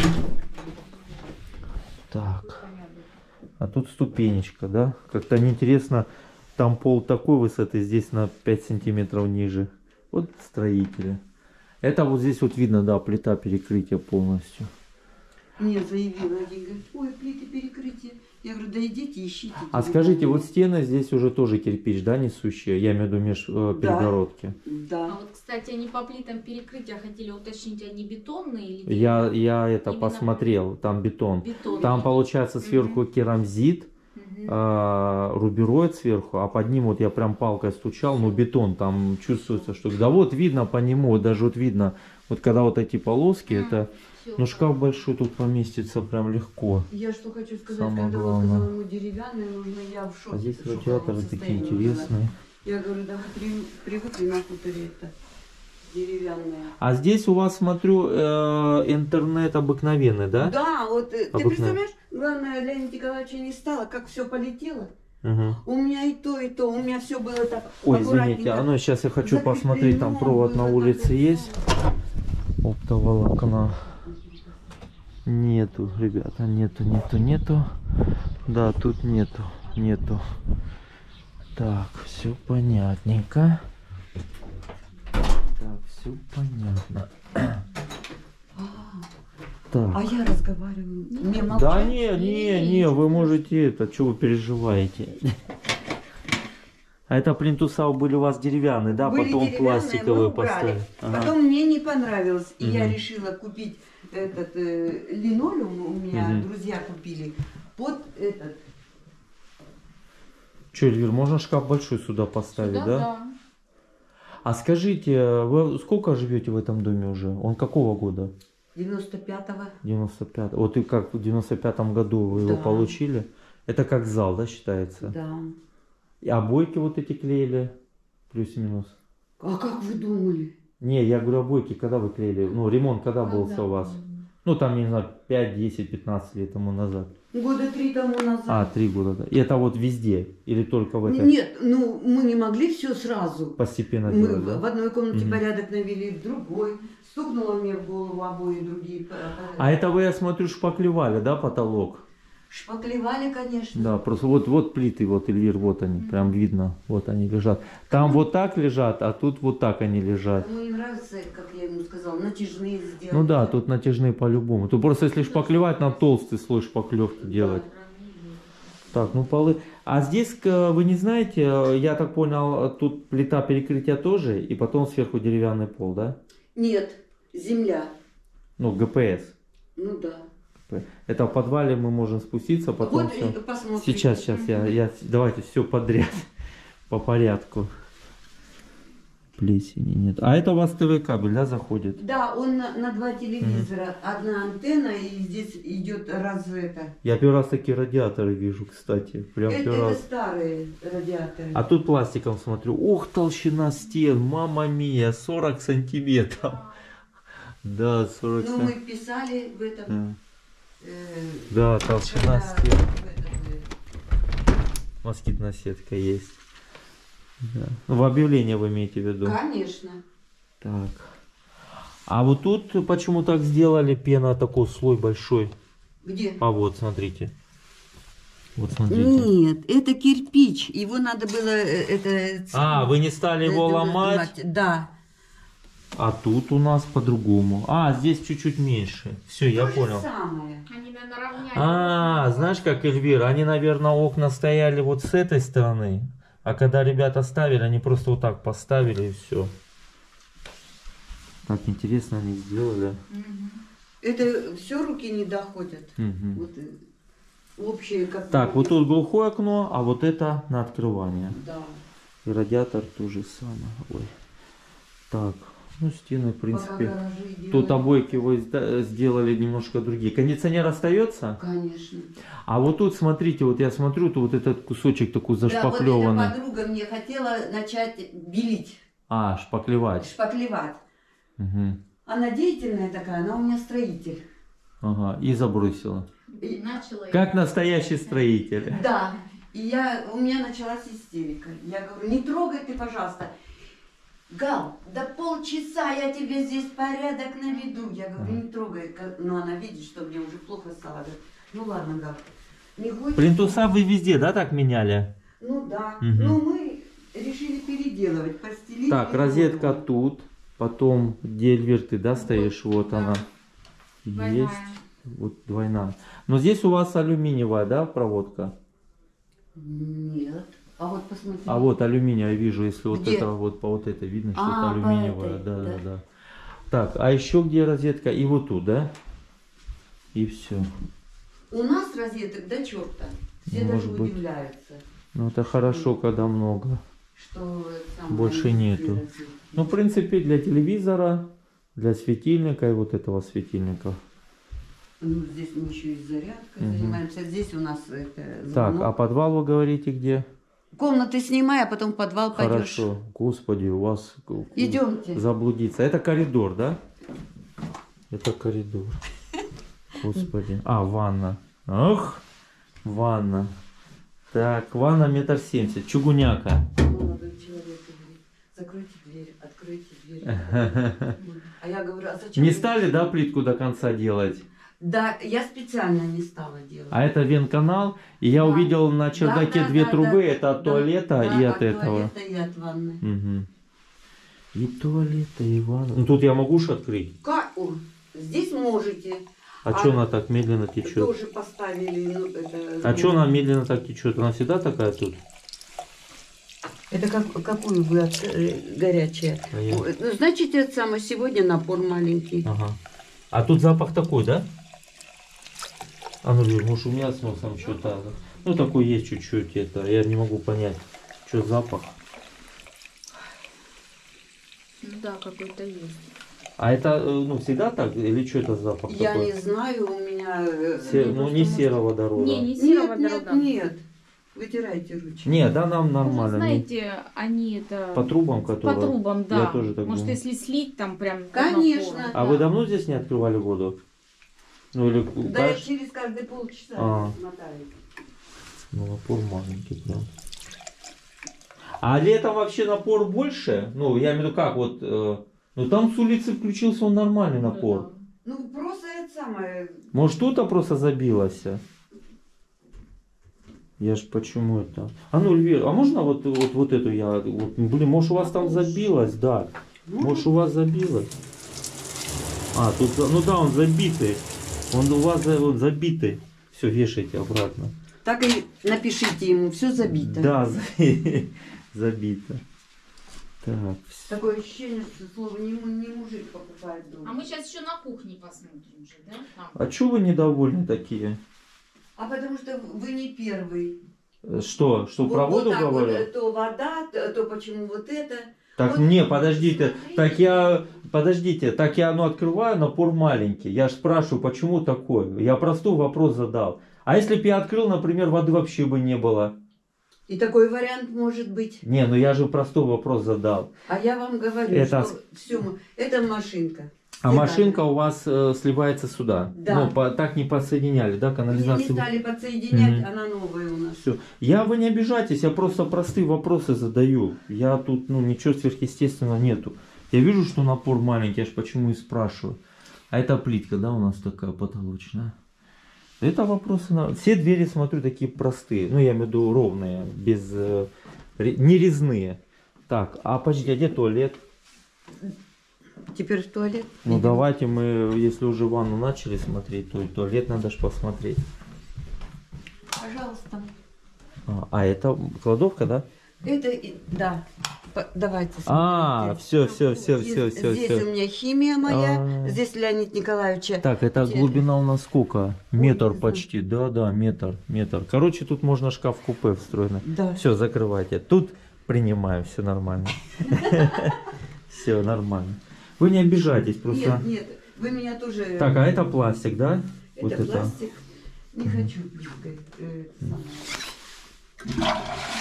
Так. А тут ступенечка, да? Как-то неинтересно. Там пол такой высоты, здесь на пять сантиметров ниже. Вот строители. Это вот здесь вот видно, да, плита перекрытия полностью. Мне заявила, один говорит, ой, плиты перекрытия. Я говорю, да идите, ищите. А скажите, вот стены здесь уже тоже кирпич, да, несущие? Я имею в виду меж э, перегородки. Да. А вот, кстати, они по плитам перекрытия хотели уточнить, они бетонные или Я, я это Именно посмотрел, там бетон. бетонные? Там получается сверху керамзит, Мгм. а, рубероид сверху, а под ним вот я прям палкой стучал, ну бетон, там чувствуется, что... Да вот видно по нему, вот даже вот видно, вот когда вот эти полоски, М, это... всё. Ну шкаф большой тут поместится прям легко. Я что хочу сказать, Самое когда главное. он сказал, ему деревянные нужно, я в шоке. А здесь в шоковом радиаторы такие состоянии была. интересные. Я говорю, да вы при- привыкли на хуторе это деревянные. А здесь у вас, смотрю, э, интернет обыкновенный, да? Да, вот э, ты Обыкновенно. представляешь, главное, Леонида Николаевича не стало, как все полетело. Угу. У меня и то, и то, у меня все было так. Ой, извините, аккуратненько. а ну сейчас я хочу Закреплено посмотреть, там провод на было, улице так и есть? всё. Оптоволокна. Нету, ребята, нету, нету, нету. Да, тут нету, нету. Так, все понятненько. Так, все понятно. Так. А я разговариваю. Мне Да молчать? не, не, Не, не, вы ничего. можете это, что вы переживаете? А это плинтуса были у вас деревянные, да? Были Потом деревянные, пластиковые мы убрали. поставили. Ага. Потом мне не понравилось, и я Мгм. решила купить этот э, линолеум, у меня Мгм. друзья купили, под этот. Че, Эльвир, можно шкаф большой сюда поставить, Сюда, да? да. А скажите, вы сколько живете в этом доме уже? Он какого года? девяносто пятого. девяносто пятого. Вот и как в девяносто пятом году вы его Да. получили? Это как зал, да, считается? Да. И обойки вот эти клеили? Плюс-минус. А как вы думали? Не, я говорю, обойки когда вы клеили? Ну, ремонт когда был Когда? у вас? Ну, там, не знаю, пять, десять, пятнадцать лет тому назад. Года три тому назад. А, три года, да. И это вот везде? Или только в этом? Нет, ну мы не могли все сразу. Постепенно Мы делать, в да? в одной комнате Мгм. порядок навели, в другой. Стукнуло мне в голову обои другие. А это вы, я смотрю, шпаклевали, да, потолок? Шпаклевали, конечно. Да, просто вот, вот плиты, вот, Эльвир, вот они, прям видно, вот они лежат. Там вот так лежат, а тут вот так они лежат. Ему не нравится, как я ему сказала, натяжные сделать. Ну да, тут натяжные по-любому. Тут просто если шпаклевать, надо толстый слой шпаклевки делать. Так, ну полы. А здесь, к- вы не знаете, я так понял, тут плита перекрытия тоже, и потом сверху деревянный пол, да? Нет, земля. Ну, ГПС. Ну да. Это в подвале мы можем спуститься, потом Вот все. и посмотрим. Сейчас, сейчас, я, я, давайте все подряд, по порядку. Плесени нет. А это у вас ТВ-кабель, да, заходит? Да, он на, на два телевизора. Одна антенна, и здесь идет раз это. Я первый раз такие радиаторы вижу, кстати. Прям Это, первый это раз. старые радиаторы. А тут пластиком смотрю. Ох, толщина стен, мама мия, сорок сантиметров. Да, сорок Ну, мы сантиметров. писали в этом. э, Да, толщина когда стен. в этот, э, Москитная сетка есть. Да. Ну, в объявлении вы имеете в виду? Конечно. Так. А вот тут почему так сделали? Пена такой слой большой. Где? А вот, смотрите. Вот смотрите. Нет, это кирпич. Его надо было э, это. А, вы не стали его это ломать? вынимать. Да. А тут у нас по-другому. А, здесь чуть-чуть меньше. Все, я То же понял. самое. Они, наверное, равняли. А, знаешь как, Эльвира, они, наверное, окна стояли вот с этой стороны, а когда ребята ставили, они просто вот так поставили и все. Так интересно они сделали. Это все руки не доходят. Мгм. Вот, э, общее как Так, бы- вот тут глухое окно, а вот это на открывание. Да. И радиатор то же самое. Ой. Так, ну стены, в Пока принципе. гаражи Тут делают. обойки вы сда- сделали немножко другие. Кондиционер остается? Конечно. А вот тут, смотрите, вот я смотрю, то вот этот кусочек такой Да, вот зашпаклеванный. эта подруга мне хотела начать белить, А, шпаклевать. шпаклевать. Угу. Она деятельная такая, она у меня строитель. Ага, и забросила. И- Начала Как настоящий строитель. Да. И я, у меня началась истерика. Я говорю, не трогай ты, пожалуйста. Гал, да полчаса я тебе здесь порядок наведу. Я говорю, не трогай. Ка- Но она видит, что мне уже плохо стало. Говорит, ну ладно, Гал, не хочешь? Плинтуса вы везде, да, так меняли? Ну да. Мгм. Ну мы решили переделывать, постелить. Так, и розетка новую. тут. Потом, где дверь ты, да, стоишь? Вот Да. она. Двойная. Есть. Вот двойная. Но здесь у вас алюминиевая, да, проводка? Нет. А вот посмотри. А вот алюминия я вижу, если вот Где? это вот по вот это видно, что А, это по алюминиевая. этой, Да, да, да. да. Так, а еще где розетка? И вот тут, да? И все. У нас розеток до черта. Все Может даже быть. удивляются, Ну это хорошо, когда много. что там Больше они нету. все розетки. Ну, в принципе, для телевизора, для светильника и вот этого светильника. Ну, здесь мы еще и зарядкой Мгм. занимаемся. Здесь у нас это, Так, звонок. а подвал вы говорите где? Комнаты снимай, а потом в подвал пойдешь. Хорошо. Господи, у вас Идемте. заблудиться. Это коридор, да? Это коридор. Господи. А, ванна. Ох, ванна. Так, ванна метр семьдесят. Чугуняка. Молодой человек говорит, закройте дверь, откройте дверь. А я говорю, а зачем? Не вы- стали, да, плитку до конца делать? Да, я специально не стала делать. А это венканал. И я Да. увидел на чердаке Да, да, две да, трубы. да, Это от да, туалета да, и от от этого. туалета и от ванны. Угу. И туалета, и ванна. Ну тут я могу ж открыть. Как? О, здесь можете. А, А что она так медленно течет? Тоже поставили. Ну, это, А что она медленно так течет? Она всегда такая тут? Это как, какую вы от, э, горячая? А я- О, ну, значит, это самое сегодня напор маленький. Ага. А тут запах такой, да? А ну, Люр, может у меня с носом что-то... Ну такой есть чуть-чуть это. Я не могу понять, что запах. Да, какой-то есть. А это э, ну всегда так? Или что это запах Я такой? не знаю, у меня... э, Се- мне Ну просто не может- сероводорода. Не, не Нет, серого нет, дорога. нет. Вытирайте ручки. Не, да нам Уже, нормально. Не- знаете, они это... По трубам, По которые... трубам, да. Я тоже так Может, думаю. если слить, там прям... Конечно. А вы давно здесь не открывали воду? Ну или... Да, я каш- через каждые полчаса А. мотаю. Ну, напор маленький прям. А летом вообще напор больше? Ну, я имею в виду как, вот... э, ну, там с улицы включился он нормальный напор. Ну, просто это самое... Может, тут-то просто забилось? Я ж почему это... А ну, Эльвира, а можно вот, вот, вот эту я... Вот, блин, может, у вас там забилось, да. Может, у вас забилось? А, тут... за- Ну да, он забитый. Он у вас за- вот забитый. Все, вешайте обратно. Так и напишите ему, все забито. Да, за- забито. Так, всё. Такое ощущение, что слово не, му- не мужик покупает дом. А мы сейчас еще на кухне посмотрим же, да? Там. А чё вы недовольны такие? А потому что вы не первый. Э, Что? Что, Вот- про воду вот так вот, говорю? э, то вода, то, то почему вот это. Так, вот не, подождите, смотрите. так я, подождите, так я, ну, открываю, напор маленький. Я ж спрашиваю, почему такое? Я простой вопрос задал. А если бы я открыл, например, воды вообще бы не было? И такой вариант может быть. Не, ну я же простой вопрос задал. А я вам говорю, Это что все, это машинка. А Сливали. машинка у вас э, сливается сюда? Да. Ну, по- так не подсоединяли, да, Не, канализацию? не стали подсоединять, Мгм. она новая у нас. Все. Я, вы не обижайтесь, я просто простые вопросы задаю. Я тут, ну, ничего сверхъестественного нету. Я вижу, что напор маленький, я ж почему и спрашиваю. А это плитка, да, у нас такая потолочная? Это вопросы на... Все двери, смотрю, такие простые. Ну, я имею в виду ровные, без... э, ре- не резные. Так, а подождите, а где туалет? Теперь в туалет. Ну, идем. давайте мы, если уже ванну начали смотреть, то и туалет надо же посмотреть. Пожалуйста. А, а это кладовка, да? Это, и- да. По- Давайте. А, смотрите. все, все, все, Здесь- все, все, Здесь все. у меня химия моя, А. здесь Леонид Николаевича. Так, это Где- глубина у нас сколько? Метр не знаю. почти. Да, да, метр, метр. Короче, тут можно шкаф-купе встроено. Да. Все, закрывайте. Тут принимаем, все нормально. Все нормально. Вы не обижайтесь, просто. Нет, нет, вы меня тоже... Так, а это пластик, да? Это Вот это. пластик. Не хочу. э, э, самое.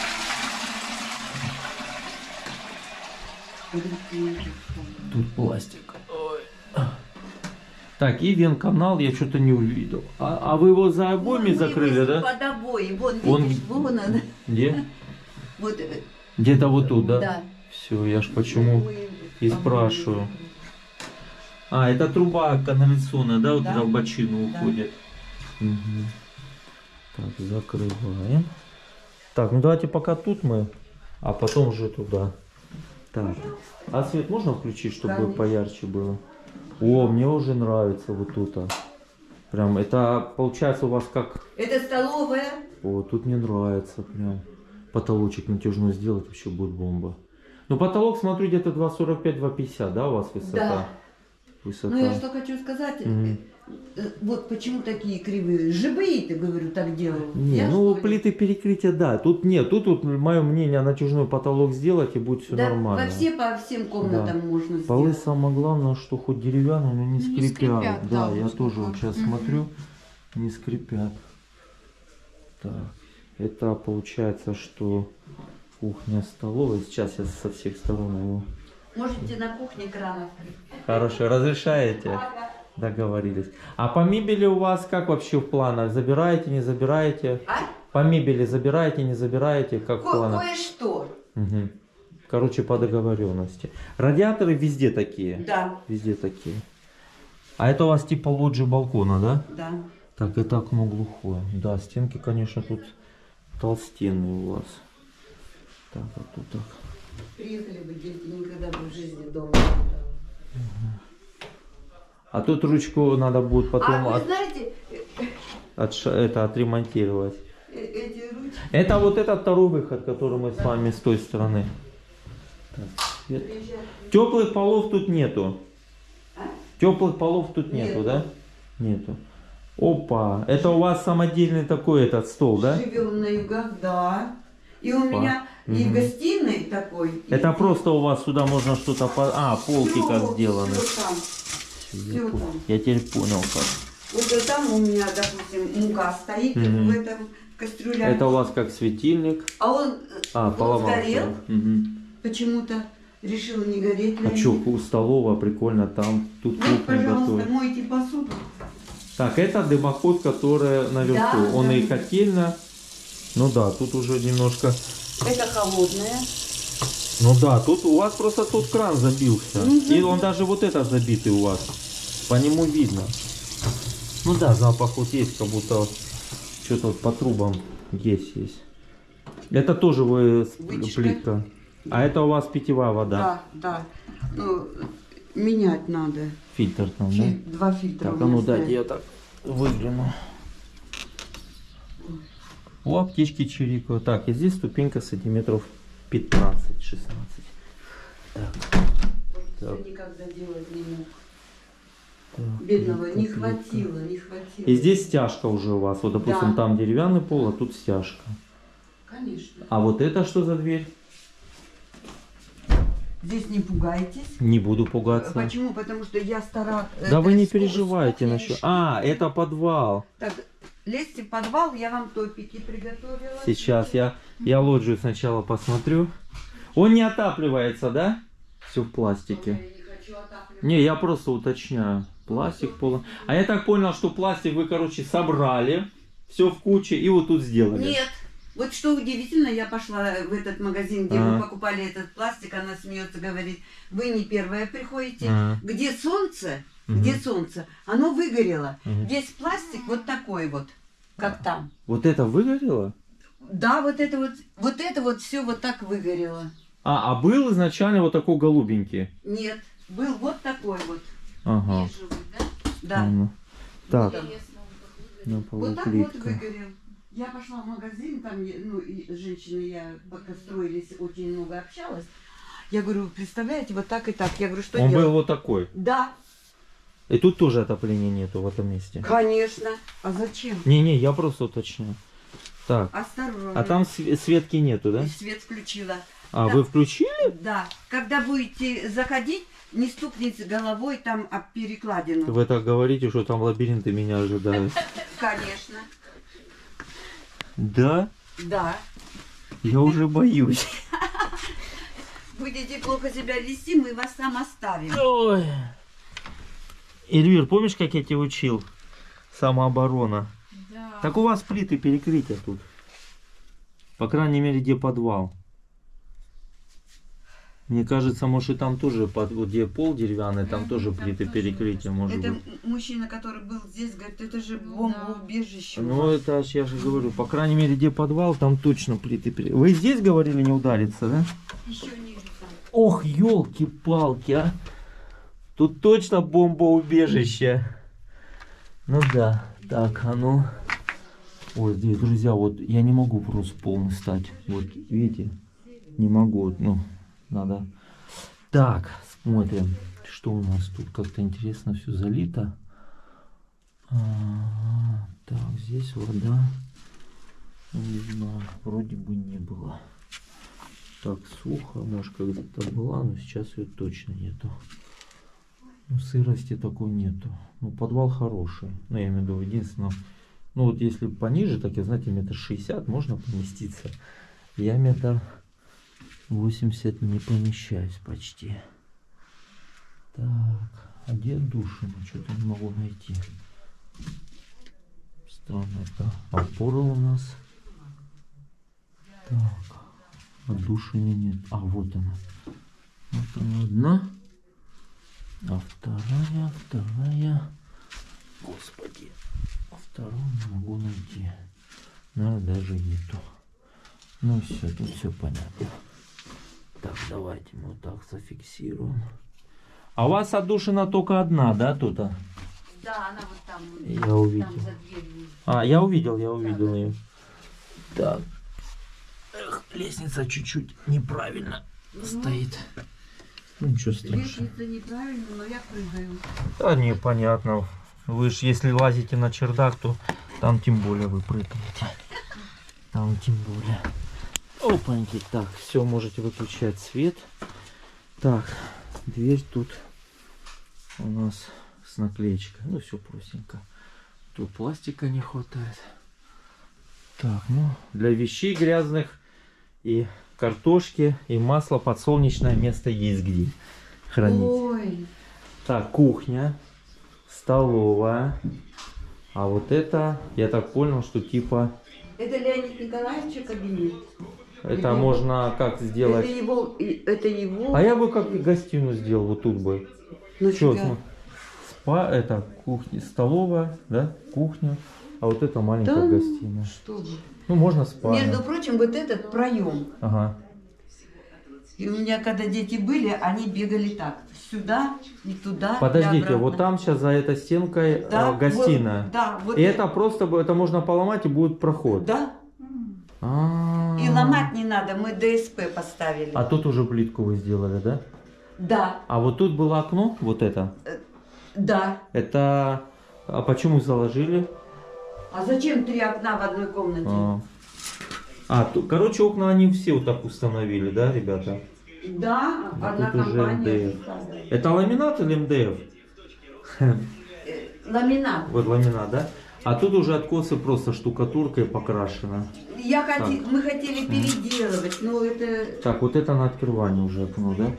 Тут пластик. Ой. Так, и венканал я что-то не увидел. А, а вы его за обоими Вон, закрыли, мы да? Под обои. Вон, Он- видишь, вон она. Где? Вот, э, Где-то вот тут, да? да. Все, я ж почему Мы- и спрашиваю. А, это труба канализационная, да, вот Да. туда в бочину Да. уходит. Мгм. Так, закрываем. Так, ну давайте пока тут мы, а потом уже туда. Так. А свет можно включить, чтобы Конечно. поярче было? О, мне уже нравится вот тут. а. Прям, это получается у вас как... Это столовая. О, тут мне нравится прям. Потолочек натяжной сделать, вообще будет бомба. Ну, потолок, смотрю, где-то два сорок пять - два пятьдесят, да, у вас высота? Да. Высота. Ну я что хочу сказать, Мгм. э, вот почему такие кривые. Живые, ты, говорю, так делал. Не, Я, ну что ли? плиты перекрытия, да. Тут нет, тут вот мое мнение, натяжной потолок сделать и будет все Да, нормально. во все, по всем комнатам можно Полы сделать. самое главное, что хоть деревянные, но не Не скрипят. скрипят, да, да, я вот тоже такое. вот сейчас Мгм. смотрю, не скрипят. Так, это получается, что кухня, столовая. Сейчас я со всех сторон его. Можете на кухне кран открыть. Хорошо, разрешаете? Договорились. А по мебели у вас как вообще в планах? Забираете, не забираете? А? По мебели забираете, не забираете? Как в Ко- планах? Кое-что. Мгм. Короче, по договоренности. Радиаторы везде такие. Да, Везде такие. А это у вас типа лоджии балкона, да? да. Так, это окно глухое. Да, стенки, конечно, тут толстенные у вас. Так, вот тут так. Приехали бы дети, никогда бы в жизни дома не было. А тут ручку надо будет потом А вы от- знаете, отш- это, отремонтировать. э- эти ручки Это вот этот второй выход, который мы с вами с той стороны. Так, свет. приезжают. Теплых полов тут нету. А? Теплых полов тут нету, Нету. да? Нету. Опа, это у вас самодельный такой этот стол, да? Живем на югах, да. И у меня и Мгм. гостиной такой. и- Это просто у вас сюда можно что-то... По... А, полки Всё, как сделаны. всё там. Я, всё пон- там. я теперь понял как. Вот э, там у меня, допустим, мука стоит Мгм. в этом кастрюле. Это у вас как светильник. А он, э, А, он поломался. сгорел, Мгм. почему-то решил не гореть. А что, столовая, прикольно, там, тут Вот, кухня пожалуйста, готовят. мойте посуду. Так, это дымоход, который наверху. Да, Он да. и котельная. Ну да, тут уже немножко... Это холодная. Ну да, тут у вас просто тут кран забился. Ну, И да. он даже вот этот забитый у вас. По нему видно. Ну да, запах вот есть, как будто что-то вот по трубам есть есть. Это тоже вы с- Вытяжка. плитка. А это у вас питьевая вода. Да, да. Ну, менять надо. Фильтр там, да? Фи- Два фильтра. Так, у а меня ну стоят. дайте я так выгляну. О, птички чирикают. Так, и здесь ступенька сантиметров пятнадцать-шестнадцать. Так, Всё так. никогда делать не мог. так, Бедного плитка, не плитка. хватило, не хватило. И здесь стяжка уже у вас. Вот, допустим, Да. там деревянный пол, а тут стяжка. Конечно. А вот это что за дверь? Здесь не пугайтесь. Не буду пугаться. Почему? Потому что я стара. Да вы не это, переживайте сколько насчет. я А, это подвал. Так, лезьте в подвал, я вам топики приготовила. Сейчас я, я лоджию сначала посмотрю. Он не отапливается, да? Все в пластике. Я не хочу отапливать. Не, я просто уточняю. Пластик полон. А я так понял, что пластик вы, короче, собрали. Все в куче и вот тут сделали. Нет. Вот что удивительно, я пошла в этот магазин, где Ага. мы покупали этот пластик, она смеется, говорит, вы не первая приходите. Ага. Где солнце, Мгм. где солнце, оно выгорело. Мгм. Весь пластик вот такой вот, как там. Вот это выгорело? Да, вот это вот, вот это вот все вот так выгорело. А, а был изначально вот такой голубенький. Нет, был вот такой вот. Ага. Бежевый, да? Да. Ладно. Так, Интересно, он такой. на полу Вот так вот плитка. выгорел. Я пошла в магазин, там, я- ну, и женщины, я пока строились, очень много общалась. Я говорю, представляете, вот так и так. Я говорю, что Он делать? был вот такой. Да, И тут тоже отопления нету в этом месте. конечно. А зачем? Не-не, я просто уточняю. Так, Осторожно. а там св- Светки нету, да? Свет включила. А, Да. вы включили? Да. Когда будете заходить, не стукните головой там об перекладину. Вы так говорите, что там лабиринты меня ожидают. Конечно. Да? Да. Я уже боюсь. Будете плохо себя вести, мы вас там оставим. Ой. Эльвир, помнишь, как я тебя учил? Самооборона. Да. Так у вас плиты перекрытия тут. По крайней мере, где подвал. Мне кажется, может и там тоже, под, вот где пол деревянный, там Мгм, тоже там плиты тоже перекрытия, может Это быть. м- мужчина, который был здесь, говорит, это же Ну бомбоубежище. у Ну вас. это ж я же говорю, по крайней мере, где подвал, там точно плиты перекрытия. Вы здесь говорили не удариться, да? Еще ниже там. Ох, елки-палки, а! Тут точно бомбоубежище. Ну да, так, а ну... Ой, здесь, друзья, вот я не могу просто полный стать. Вот, видите? Не могу, ну, надо... Так, смотрим, что у нас тут. Как-то интересно все залито. А, так, здесь вода. Не знаю, вроде бы не было. Так, сухо, может, когда-то была, но сейчас ее точно нету. Ну, сырости такой нету. Ну, подвал хороший. Ну, я имею в виду, единственное... Ну, вот если пониже, так, я, знаете, метр шестьдесят можно поместиться. Я метр восемьдесят не помещаюсь почти. Так, а где души? Ну, что-то не могу найти. Странно, это опора у нас. Так, а души нет. А, вот она. Вот она одна. А вторая, вторая. Господи. А вторую не могу найти. Наверное, даже нету. Ну все, тут все понятно. Так, давайте мы вот так зафиксируем. А у вас отдушина только одна, да, тут? Да, она вот там. Я увидел. Там за дверью. А, я увидел, я увидел ее. Так. Эх, лестница чуть-чуть неправильно стоит. Ну, ничего страшного. Лестница неправильно, но я прыгаю. Да, непонятно. Вы же, если лазите на чердак, то там тем более вы прыгаете. Там тем более. Опаньки. Так, все, можете выключать свет. Так, дверь тут у нас с наклеечкой. Ну, все простенько. Тут пластика не хватает. Так, ну, для вещей грязных и картошки, и масла подсолнечное место есть где хранить. Ой, Так, кухня, столовая. А вот это, я так понял, что типа... это Леонид Николаевич кабинет. Это Его- можно как сделать... Это его, и- это его. А я бы как гостиную сделал вот тут бы. Ну, Чё, тебя- см- спа, это кухня, столовая, да, кухня. А вот это маленькая Да ну, гостиная. что вы. Ну, можно спальня. Между прочим, вот этот проем. Ага. И у меня, когда дети были, они бегали так. Сюда и туда. и Подождите, обратно. вот там сейчас за этой стенкой Да, э, гостиная. вот, да, вот И это просто, бы- это можно поломать и будет проход. Да. А. И ломать не надо, мы ДСП поставили. А тут уже плитку вы сделали, да? Да, А вот тут было окно, вот это. да. Это... А почему заложили? А зачем три окна в одной комнате? А, а ту- короче, окна они все вот так установили, да, ребята? Да, А одна тут уже компания. МДФ. поставила. Это ламинат или МДФ? Э, Ламинат. Вот ламинат, да? А тут уже откосы просто штукатуркой покрашено. Я хоти... Мы хотели переделывать, но это... Так, вот это на открывание уже окно, да?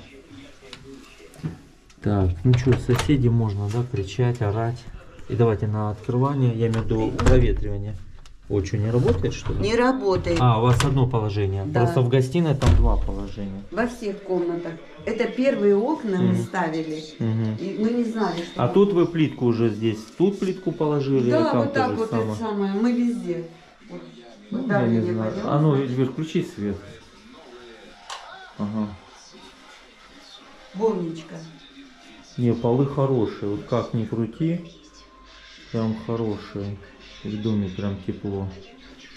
Так, ну что, соседи можно, да, кричать, орать. И давайте на открывание, я имею в виду проветривание. Ой, что, не работает, что ли? Не работает. А, у вас одно положение. Да. Просто в гостиной там два положения. Во всех комнатах. Это первые окна мы Мгм. ставили. Мгм. И мы не знали, что... А тут вы плитку уже здесь, тут плитку положили, и Да, там вот то так же вот самое. это самое. Мы везде. Вот. Ну, Вот я так не мне знаю. пойдем. А ну, Эльвир, включи свет. Ага. Бомничка. Не, полы хорошие, вот как ни крути, прям хорошие. В доме прям тепло.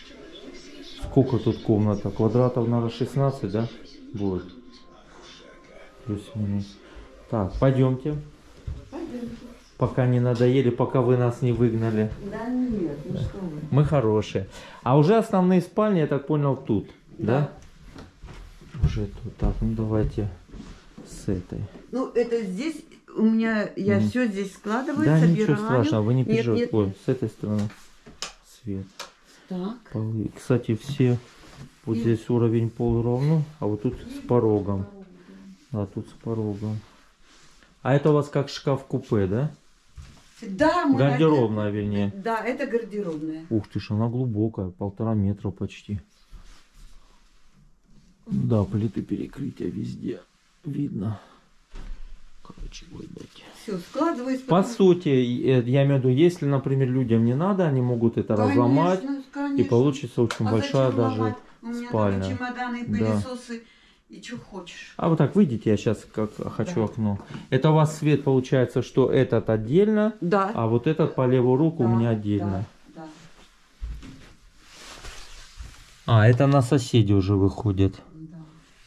Сколько тут комната? Квадратов, наверное, шестнадцать, да? Будет. плюс-минус. Так, пойдемте. Пойдемте. Пока не надоели, пока вы нас не выгнали. Да нет, ну что вы. Мы хорошие. А уже основные спальни, я так понял, тут, да? Да. Уже тут. Так, ну давайте с этой. Ну, это здесь у меня, я Мгм. все здесь складываю, Да, собираю. ничего страшного, вы не Нет, переживайте. нет. Ой, с этой стороны свет. Так. Полы. Кстати, все вот И- здесь уровень пол ровно, а вот тут с порогом. А тут с порогом. А это у вас как шкаф-купе, да? Да, мы Гардеробная, вернее. Да, это гардеробная. Ух ты ж, она глубокая, полтора метра почти. Да, плиты перекрытия везде видно. Короче, ой, блядь. Все, складываю. По сути, э, я имею в виду, если, например, людям не надо, они могут это разломать, и получится очень А большая зачем даже ломать? У меня спальня. дома чемоданы, Да. пылесосы и что хочешь. А вот так выйдите, я сейчас как хочу Да. окно. Это у вас свет получается, что этот отдельно, Да. а вот этот по левую руку у Да, меня отдельно. Да, А, это на соседи уже выходит. да,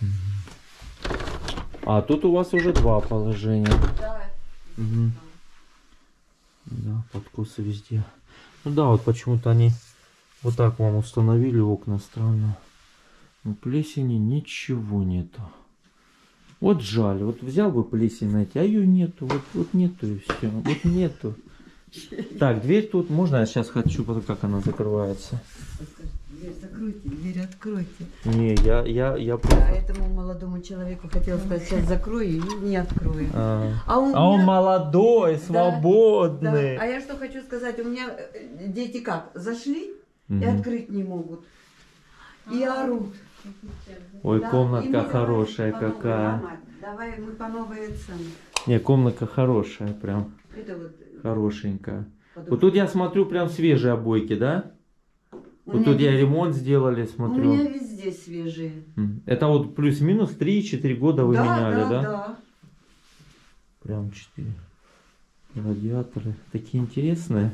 А тут у вас уже два положения. да. Мгм. Да, подкосы везде. Ну да, вот почему-то они вот так вам установили окна, странно. Ну, плесени ничего нету. Вот жаль, вот взял бы плесень найти, а ее нету, вот, вот нету и все, вот нету. Так, дверь тут можно, я сейчас хочу, как она закрывается. Дверь закройте, дверь откройте. Не, я, я, я... А этому молодому человеку хотел сказать, сейчас закрою и не открою. А, А, у а он меня- молодой, Да, свободный. да. А я что хочу сказать, у меня э, дети как, зашли и Мгм. открыть не могут. И орут. Ой, Да, и комнатка мы хорошая давай по новой, какая. мама, давай мы по новой цены. Не, комнатка хорошая, прям Это вот. хорошенькая. подумай. Вот тут я смотрю прям свежие обойки, да? У Вот меня тут я везде- ремонт сделали, У смотрю. меня везде свежие. М. Это вот плюс-минус три-четыре года вы да, меняли, да, да? да. Прям четыре. Радиаторы такие интересные.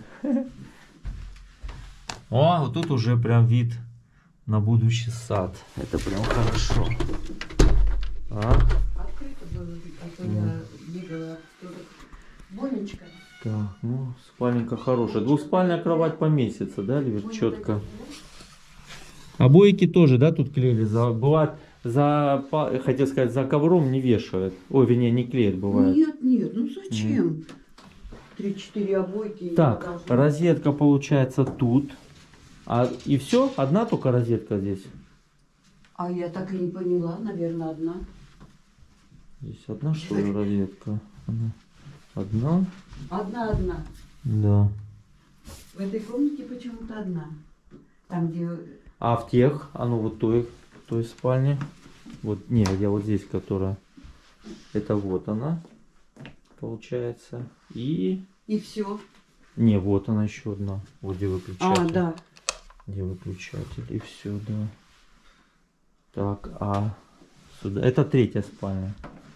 О, вот тут уже прям вид на будущий сад. Это прям хорошо. А? Открыто было, а то я бегала. Бонечка. Так, ну, спальненька хорошая. Двухспальная кровать поместится, да, Левер? Четко. Обоики тоже, да, тут клеили? За, бывает, за, па- хотел сказать, за ковром не вешают. Ой, вернее, не клеят, бывает. Нет, нет, ну зачем? Три-четыре обойки. и Так, должно- розетка получается тут. А, и все? Одна только розетка здесь? А я так и не поняла, наверное, одна. Здесь одна, что ли, розетка? Она- Одна? Одна-одна. Да. В этой комнате почему-то одна. Там, где... А в тех, а ну вот той, той спальне. Вот, не, я вот здесь, которая. Это вот она, получается. И... И все. Не, вот она еще одна. Вот где выключатель. А, да. Где выключатель. И все, да. Так, а сюда. Это третья спальня.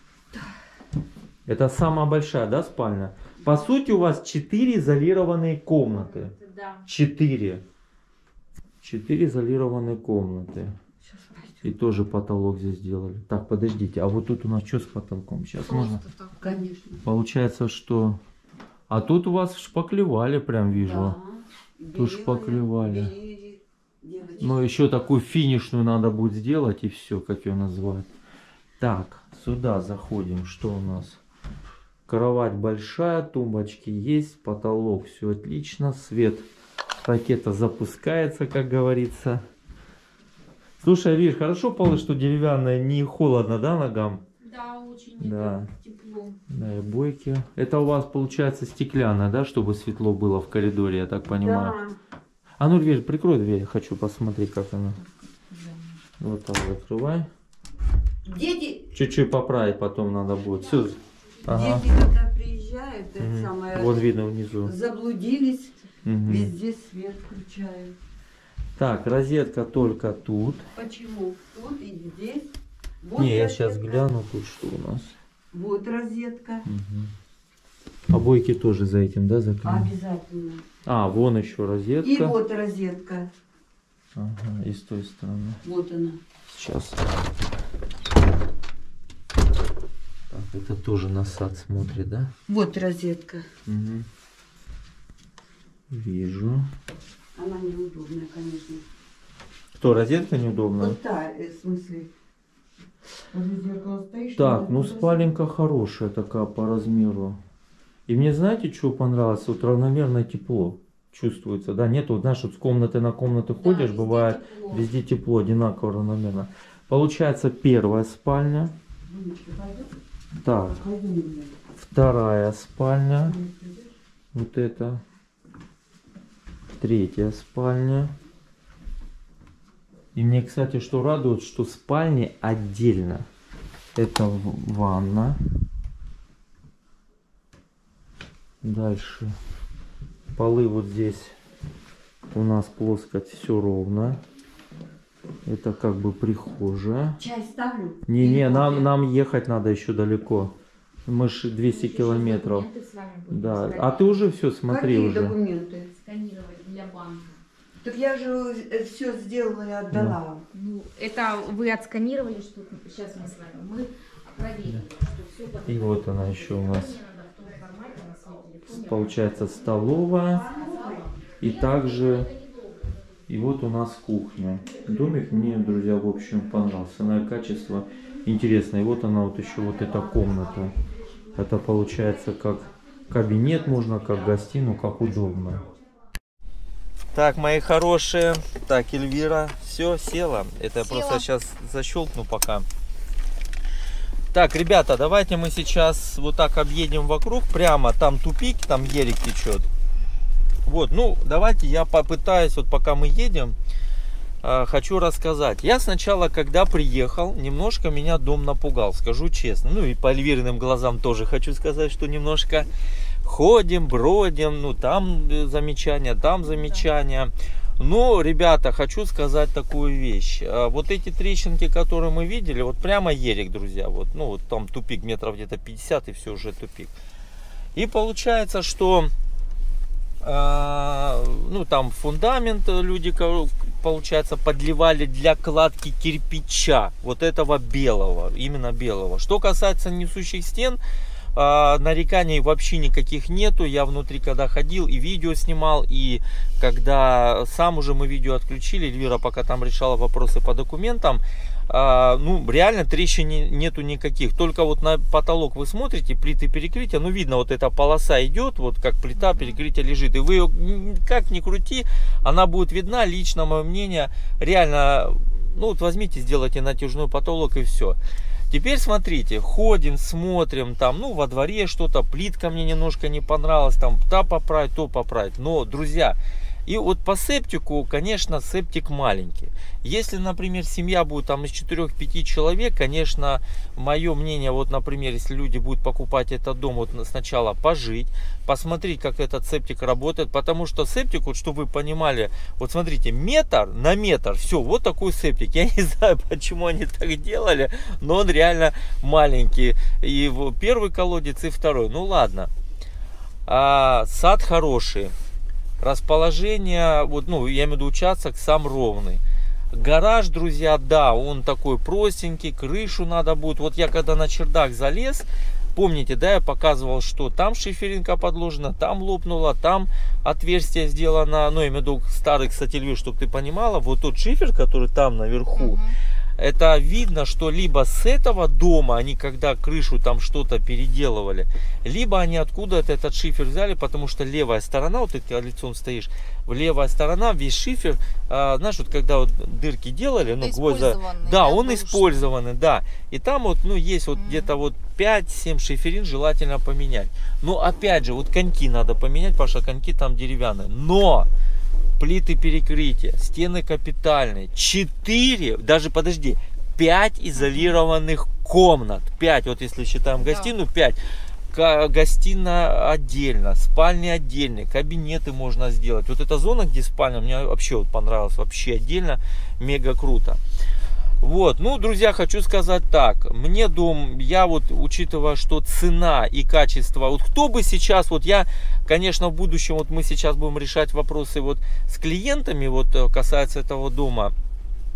Это самая большая, да, спальня? По сути, у вас четыре изолированные комнаты. Да. Четыре. Четыре изолированные комнаты. Сейчас пойдем. И тоже потолок здесь сделали. Так, подождите, а вот тут у нас что с потолком? Сейчас можно. Просто так. Конечно. Получается, что... А тут у вас шпаклевали, прям вижу. Да. Тут Белила, шпаклевали. белили девочки. Ну, еще такую финишную надо будет сделать, и все, как ее назвать. Так, сюда заходим. Что у нас? Кровать большая, тумбочки есть, потолок, все отлично. Свет ракета запускается, как говорится. Слушай, видишь, хорошо полы, что деревянная, не холодно, да, ногам? Да, очень Да. тепло. Да, и бойки. Это у вас получается стеклянная, да, чтобы светло было в коридоре, я так понимаю. Да. А ну, дверь, прикрой дверь, хочу посмотреть, как она. Да. Вот так закрывай. Дети, Чуть-чуть поправить потом надо будет. Все. Ага. дети, когда приезжают, это Мгм. самое, Вот видно внизу. заблудились, Мгм. везде свет включают. Так, розетка только тут. Почему? Тут и здесь. Вот Не, я розетка. сейчас гляну тут, что у нас. Вот розетка. Мгм. Обойки тоже за этим, да, закрыты? Обязательно. А, вон еще розетка. И вот розетка. Ага, и с той стороны. Вот она. Сейчас. Это тоже на сад смотрит, да? Вот розетка. Угу. Вижу. Она неудобная, конечно. Что, розетка неудобная? Вот та, э, в смысле. Возле зеркала стоишь, Так, ну розетка. спаленка хорошая такая по размеру. И мне знаете, что понравилось? Вот равномерное тепло чувствуется, да? Нет, вот знаешь, вот с комнаты на комнату ходишь, везде бывает тепло. везде тепло, одинаково равномерно. Получается первая спальня. Мамочка, пойдем? Так, Пойдем. вторая спальня. Вот это. Третья спальня. И мне, кстати, что радует, что спальни отдельно. Это ванна. Дальше. Полы вот здесь у нас плоскость, все ровно. Это как бы прихожая. Чай ставлю? Не-не, Или нам, кофе? нам ехать надо еще далеко. Мы же двести километров. Документы с вами будем Да. сканировать. А ты уже все смотри Какие уже. документы? Сканировать для банка. Так я же все сделала и отдала. Ну, это вы отсканировали, что сейчас мы с вами мы проверили, что все И вот она еще у нас. Надо в том формате на свой телефон. Получается столовая. И также... И вот у нас кухня. Домик мне, друзья, в общем понравился. Цена и качество интересно. И вот она вот еще вот эта комната. Это получается как кабинет, можно как гостиную, как удобно. Так, мои хорошие. Так, Эльвира, все, села. Это я Села. просто сейчас защелкну пока. Так, ребята, давайте мы сейчас вот так объедем вокруг. Прямо там тупик, там елик течет. Вот, ну, давайте я попытаюсь, вот пока мы едем, э, хочу рассказать. Я сначала, когда приехал, немножко меня дом напугал, скажу честно. Ну, и по Эльвириным глазам тоже хочу сказать, что немножко ходим, бродим, ну, там замечания, там замечания. Но, ребята, хочу сказать такую вещь. Вот эти трещинки, которые мы видели, вот прямо ерик, друзья. Вот, ну, вот там тупик метров где-то пятьдесят, и все, уже тупик. И получается, что... ну там фундамент люди, получается, подливали для кладки кирпича, вот этого белого, именно белого. Что касается несущих стен, нареканий вообще никаких нету. Я внутри когда ходил и видео снимал, и когда сам уже мы видео отключили, Эльвира пока там решала вопросы по документам, ну реально трещин нету никаких. Только вот на потолок вы смотрите, плиты перекрытия, ну видно, вот эта полоса идет, вот как плита перекрытия лежит, и вы ее как ни крути, она будет видна. Лично мое мнение, реально, ну вот возьмите, сделайте натяжной потолок и все. Теперь смотрите, ходим, смотрим, там, ну, во дворе что-то, плитка мне немножко не понравилась, там, та поправить, то поправить. Но, друзья, и вот по септику, конечно, септик маленький. Если, например, семья будет там из четырёх-пяти человек, конечно, мое мнение, вот, например, если люди будут покупать этот дом, вот сначала пожить, посмотреть, как этот септик работает, потому что септик, вот, чтобы вы понимали, вот смотрите, метр на метр, все, вот такой септик. Я не знаю, почему они так делали, но он реально маленький. И первый колодец, и второй. Ну ладно. А, сад хороший. Расположение, вот, ну, я имею в виду участок сам ровный. Гараж, друзья, да, он такой простенький, крышу надо будет. Вот я когда на чердак залез, помните, да, я показывал, что там шиферинка подложена, там лопнула, там отверстие сделано. Ну, я имею в виду старый, кстати, Львив, чтобы ты понимала, вот тот шифер, который там наверху, угу. Это видно, что либо с этого дома они, когда крышу там что-то переделывали, либо они откуда-то этот шифер взяли, потому что левая сторона, вот ты лицом стоишь, левая сторона, весь шифер, а, знаешь, вот когда вот дырки делали, ну, гвоздя, да, он бывший. Использованный, да, и там вот, ну, есть вот mm. где-то вот пять-семь шиферин желательно поменять. Но, опять же, вот коньки надо поменять, потому что коньки там деревянные, но... Плиты перекрытия, стены капитальные, четыре, даже подожди, пять изолированных комнат, пять, вот если считаем гостиную, пять, гостиная отдельно, спальни отдельные, кабинеты можно сделать. Вот эта зона, где спальня, мне вообще вот понравилась, вообще отдельно, мега круто. Вот, ну, друзья, хочу сказать так, мне дом, я вот, учитывая, что цена и качество, вот кто бы сейчас, вот я, конечно, в будущем, вот мы сейчас будем решать вопросы вот с клиентами, вот, касается этого дома,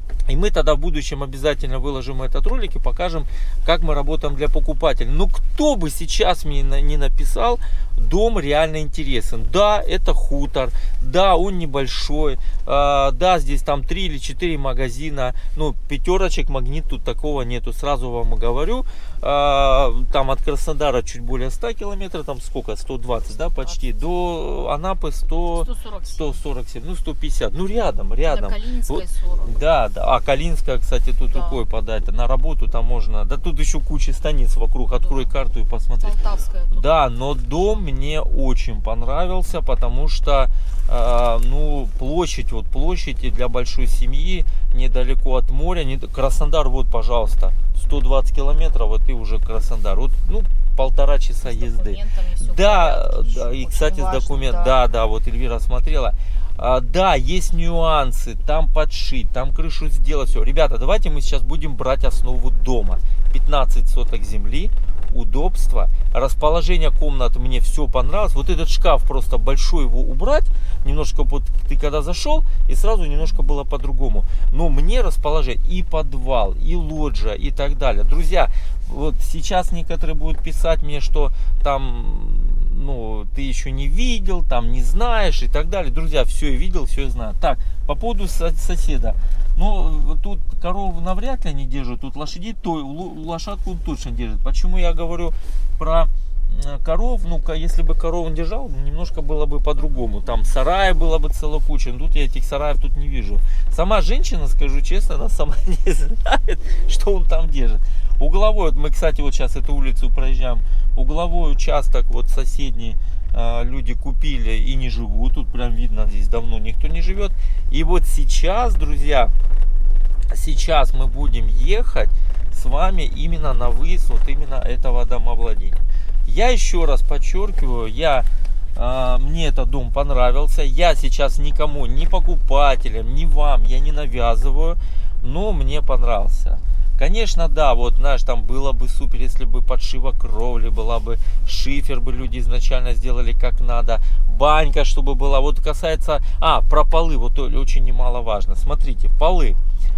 И мы тогда в будущем обязательно выложим этот ролик и покажем, как мы работаем для покупателей. Но кто бы сейчас мне не написал, дом реально интересен. Да, это хутор, да, он небольшой, э, да, здесь там три или четыре магазина, ну, пятерочек, Магнит, тут такого нету, сразу вам говорю. Э, там от Краснодара чуть более ста километров, там сколько, сто двадцать, да, почти, до Анапы сто сорок семь, ну, сто пятьдесят, ну, рядом, рядом. До Калининской вот, сорок. да, да, а Калининская, кстати, тут Да. рукой подать, на работу там можно, да, тут еще куча станиц вокруг, открой Да. карту и посмотри. Полтавская тут. Да, но дом мне очень понравился, потому что, э, ну, площадь, вот площадь для большой семьи, недалеко от моря, не, Краснодар, вот, пожалуйста, сто двадцать километров, вот и уже Краснодар, вот, ну, полтора часа С езды. документами всё в Да, порядке, да, и, очень кстати, важно, с документ, да. да, да, вот Эльвира смотрела. А, да, есть нюансы, там подшить, там крышу сделать, все. Ребята, давайте мы сейчас будем брать основу дома. пятнадцать соток земли, удобство, расположение комнат, мне все понравилось. Вот этот шкаф, просто большой, его убрать, немножко, вот ты когда зашел, и сразу немножко было по-другому. Но мне расположение и подвал, и лоджия, и так далее. Друзья, вот сейчас некоторые будут писать мне, что там, ну, ты еще не видел, там не знаешь и так далее. Друзья, все я видел, все я знаю. Так, по поводу соседа. Ну, тут корову навряд ли они держат, тут лошадей, то лошадку он точно держит. Почему я говорю про коров? Ну, если бы корову он держал, немножко было бы по-другому. Там сарая было бы целая куча. Но тут я этих сараев тут не вижу. Сама женщина, скажу честно, она сама не знает, что он там держит. Угловой, вот мы, кстати, вот сейчас эту улицу проезжаем. Угловой участок, вот соседний, люди купили и не живут. Тут прям видно, здесь давно никто не живет. И вот сейчас, друзья, сейчас мы будем ехать с вами именно на выезд вот именно этого домовладения. Я еще раз подчеркиваю, я, э, мне этот дом понравился. Я сейчас никому, ни покупателям, ни вам, я не навязываю, но мне понравился. Конечно, да, вот, знаешь, там было бы супер, если бы подшива кровли, была бы шифер, бы люди изначально сделали как надо, банька, чтобы была. Вот касается, а, про полы, вот очень немаловажно. Смотрите, полы.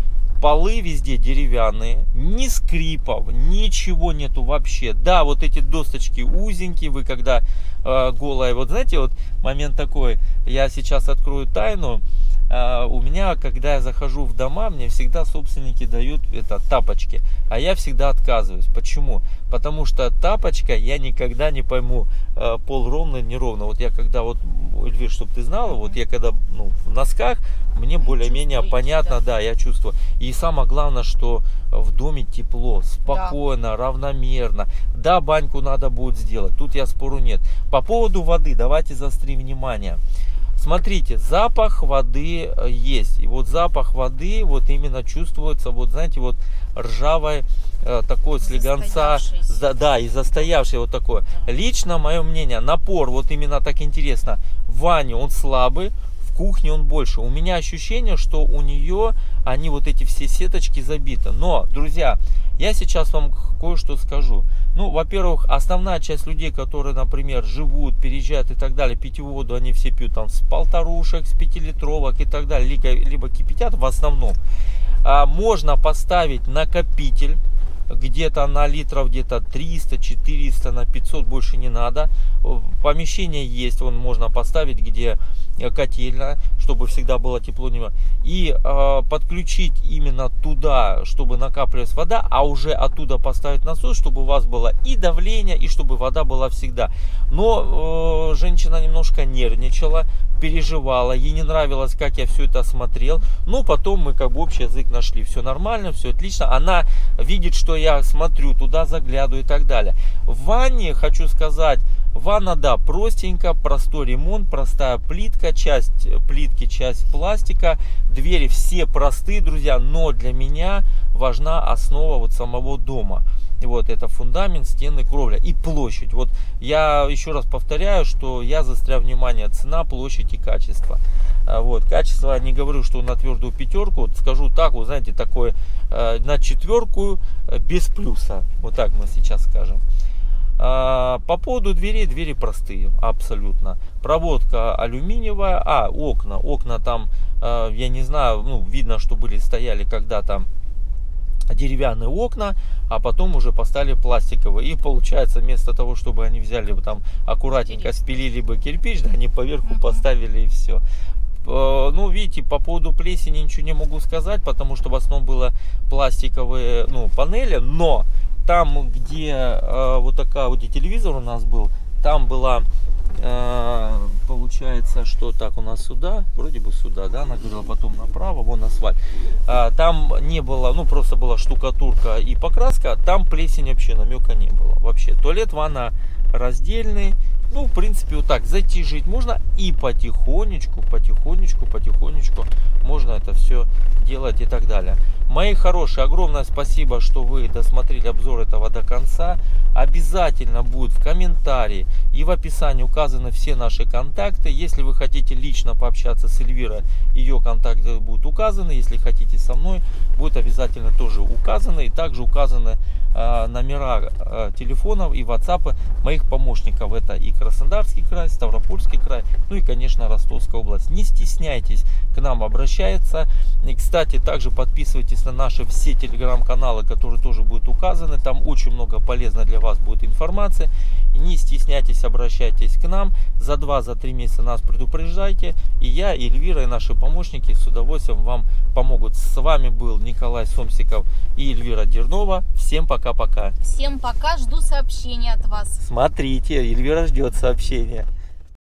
Полы везде деревянные, ни скрипов, ничего нету вообще. Да, вот эти досточки узенькие, вы когда э, голая, вот знаете, вот момент такой, я сейчас открою тайну. Uh, у меня, когда я захожу в дома, мне всегда собственники дают это, тапочки, а я всегда отказываюсь. Почему? Потому что тапочка, я никогда не пойму, uh, пол ровно, неровно. Вот я когда, вот, Эльвир, чтобы ты знала, mm-hmm. вот я когда, ну, в носках, мне более-менее понятно, да. да, я чувствую. И самое главное, что в доме тепло, спокойно, да. равномерно. Да, баньку надо будет сделать, тут я спору нет. По поводу воды, давайте заострим внимание. Смотрите, запах воды есть. И вот запах воды вот именно чувствуется, вот знаете, вот ржавой, э, такой слегонца, за, да, и застоявший вот такой. Да. Лично мое мнение, напор, вот именно так интересно, в ванне он слабый, в кухне он больше. У меня ощущение, что у нее они вот эти все сеточки забиты. Но, друзья, я сейчас вам кое-что скажу. Ну, во-первых, основная часть людей, которые, например, живут, переезжают и так далее, питьевую воду они все пьют там с полторушек, с пятилитровок и так далее, либо, либо кипятят в основном. А, можно поставить накопитель где-то на литров где-то триста, четыреста, на пятьсот, больше не надо. Помещение есть, вон можно поставить, где котельная, чтобы всегда было тепло. И э, подключить именно туда, чтобы накапливалась вода, а уже оттуда поставить насос, чтобы у вас было и давление, и чтобы вода была всегда. Но э, женщина немножко нервничала, переживала, ей не нравилось, как я все это смотрел. Но потом мы как бы общий язык нашли. Все нормально, все отлично. Она видит, что я смотрю, туда заглядываю и так далее. В ванне, хочу сказать, ванна, да, простенько, простой ремонт, простая плитка, часть плитки, часть пластика. Двери все простые, друзья, но для меня важна основа вот самого дома. И вот это фундамент, стены, кровля и площадь. Вот я еще раз повторяю, что я заостряю внимание: цена, площадь и качество. Вот, качество, не говорю, что на твердую пятерку, вот скажу так, вы знаете, такое, на четверку без плюса. Вот так мы сейчас скажем. А, по поводу дверей, двери простые, абсолютно. Проводка алюминиевая, а окна, окна там, а, я не знаю, ну, видно, что были, стояли когда-то деревянные окна, а потом уже поставили пластиковые. И получается, вместо того, чтобы они взяли там аккуратненько спилили бы кирпич, да, они поверху угу. поставили и все. Ну, видите, по поводу плесени ничего не могу сказать, потому что в основном было пластиковые, ну, панели, но там, где э, вот такая вот, где телевизор у нас был, там была, э, получается, что так у нас сюда, вроде бы сюда, да, она говорила, потом направо, вон асфальт. А, там не было, ну, просто была штукатурка и покраска, там плесень вообще намека не было. Вообще, туалет, ванна раздельный. Ну, в принципе, вот так зайти жить можно и потихонечку, потихонечку, потихонечку можно это все делать и так далее. Мои хорошие, огромное спасибо, что вы досмотрели обзор этого до конца. Обязательно будет в комментарии и в описании указаны все наши контакты. Если вы хотите лично пообщаться с Эльвирой, ее контакты будут указаны. Если хотите со мной, будет обязательно тоже указаны. И также указаны э, номера э, телефонов и ватсапы моих помощников. Это и Краснодарский край, Ставропольский край, ну и, конечно, Ростовская область. Не стесняйтесь к нам обращаться. И, кстати, также подписывайтесь на наши все телеграм-каналы, которые тоже будут указаны. Там очень много полезной для вас будет информации. Не стесняйтесь, обращайтесь к нам. За два-за три месяца нас предупреждайте. И я, и Эльвира, и наши помощники с удовольствием вам помогут. С вами был Николай Сомсиков и Эльвира Дернова. Всем пока-пока. Всем пока, жду сообщения от вас. Смотрите, Эльвира ждет сообщения.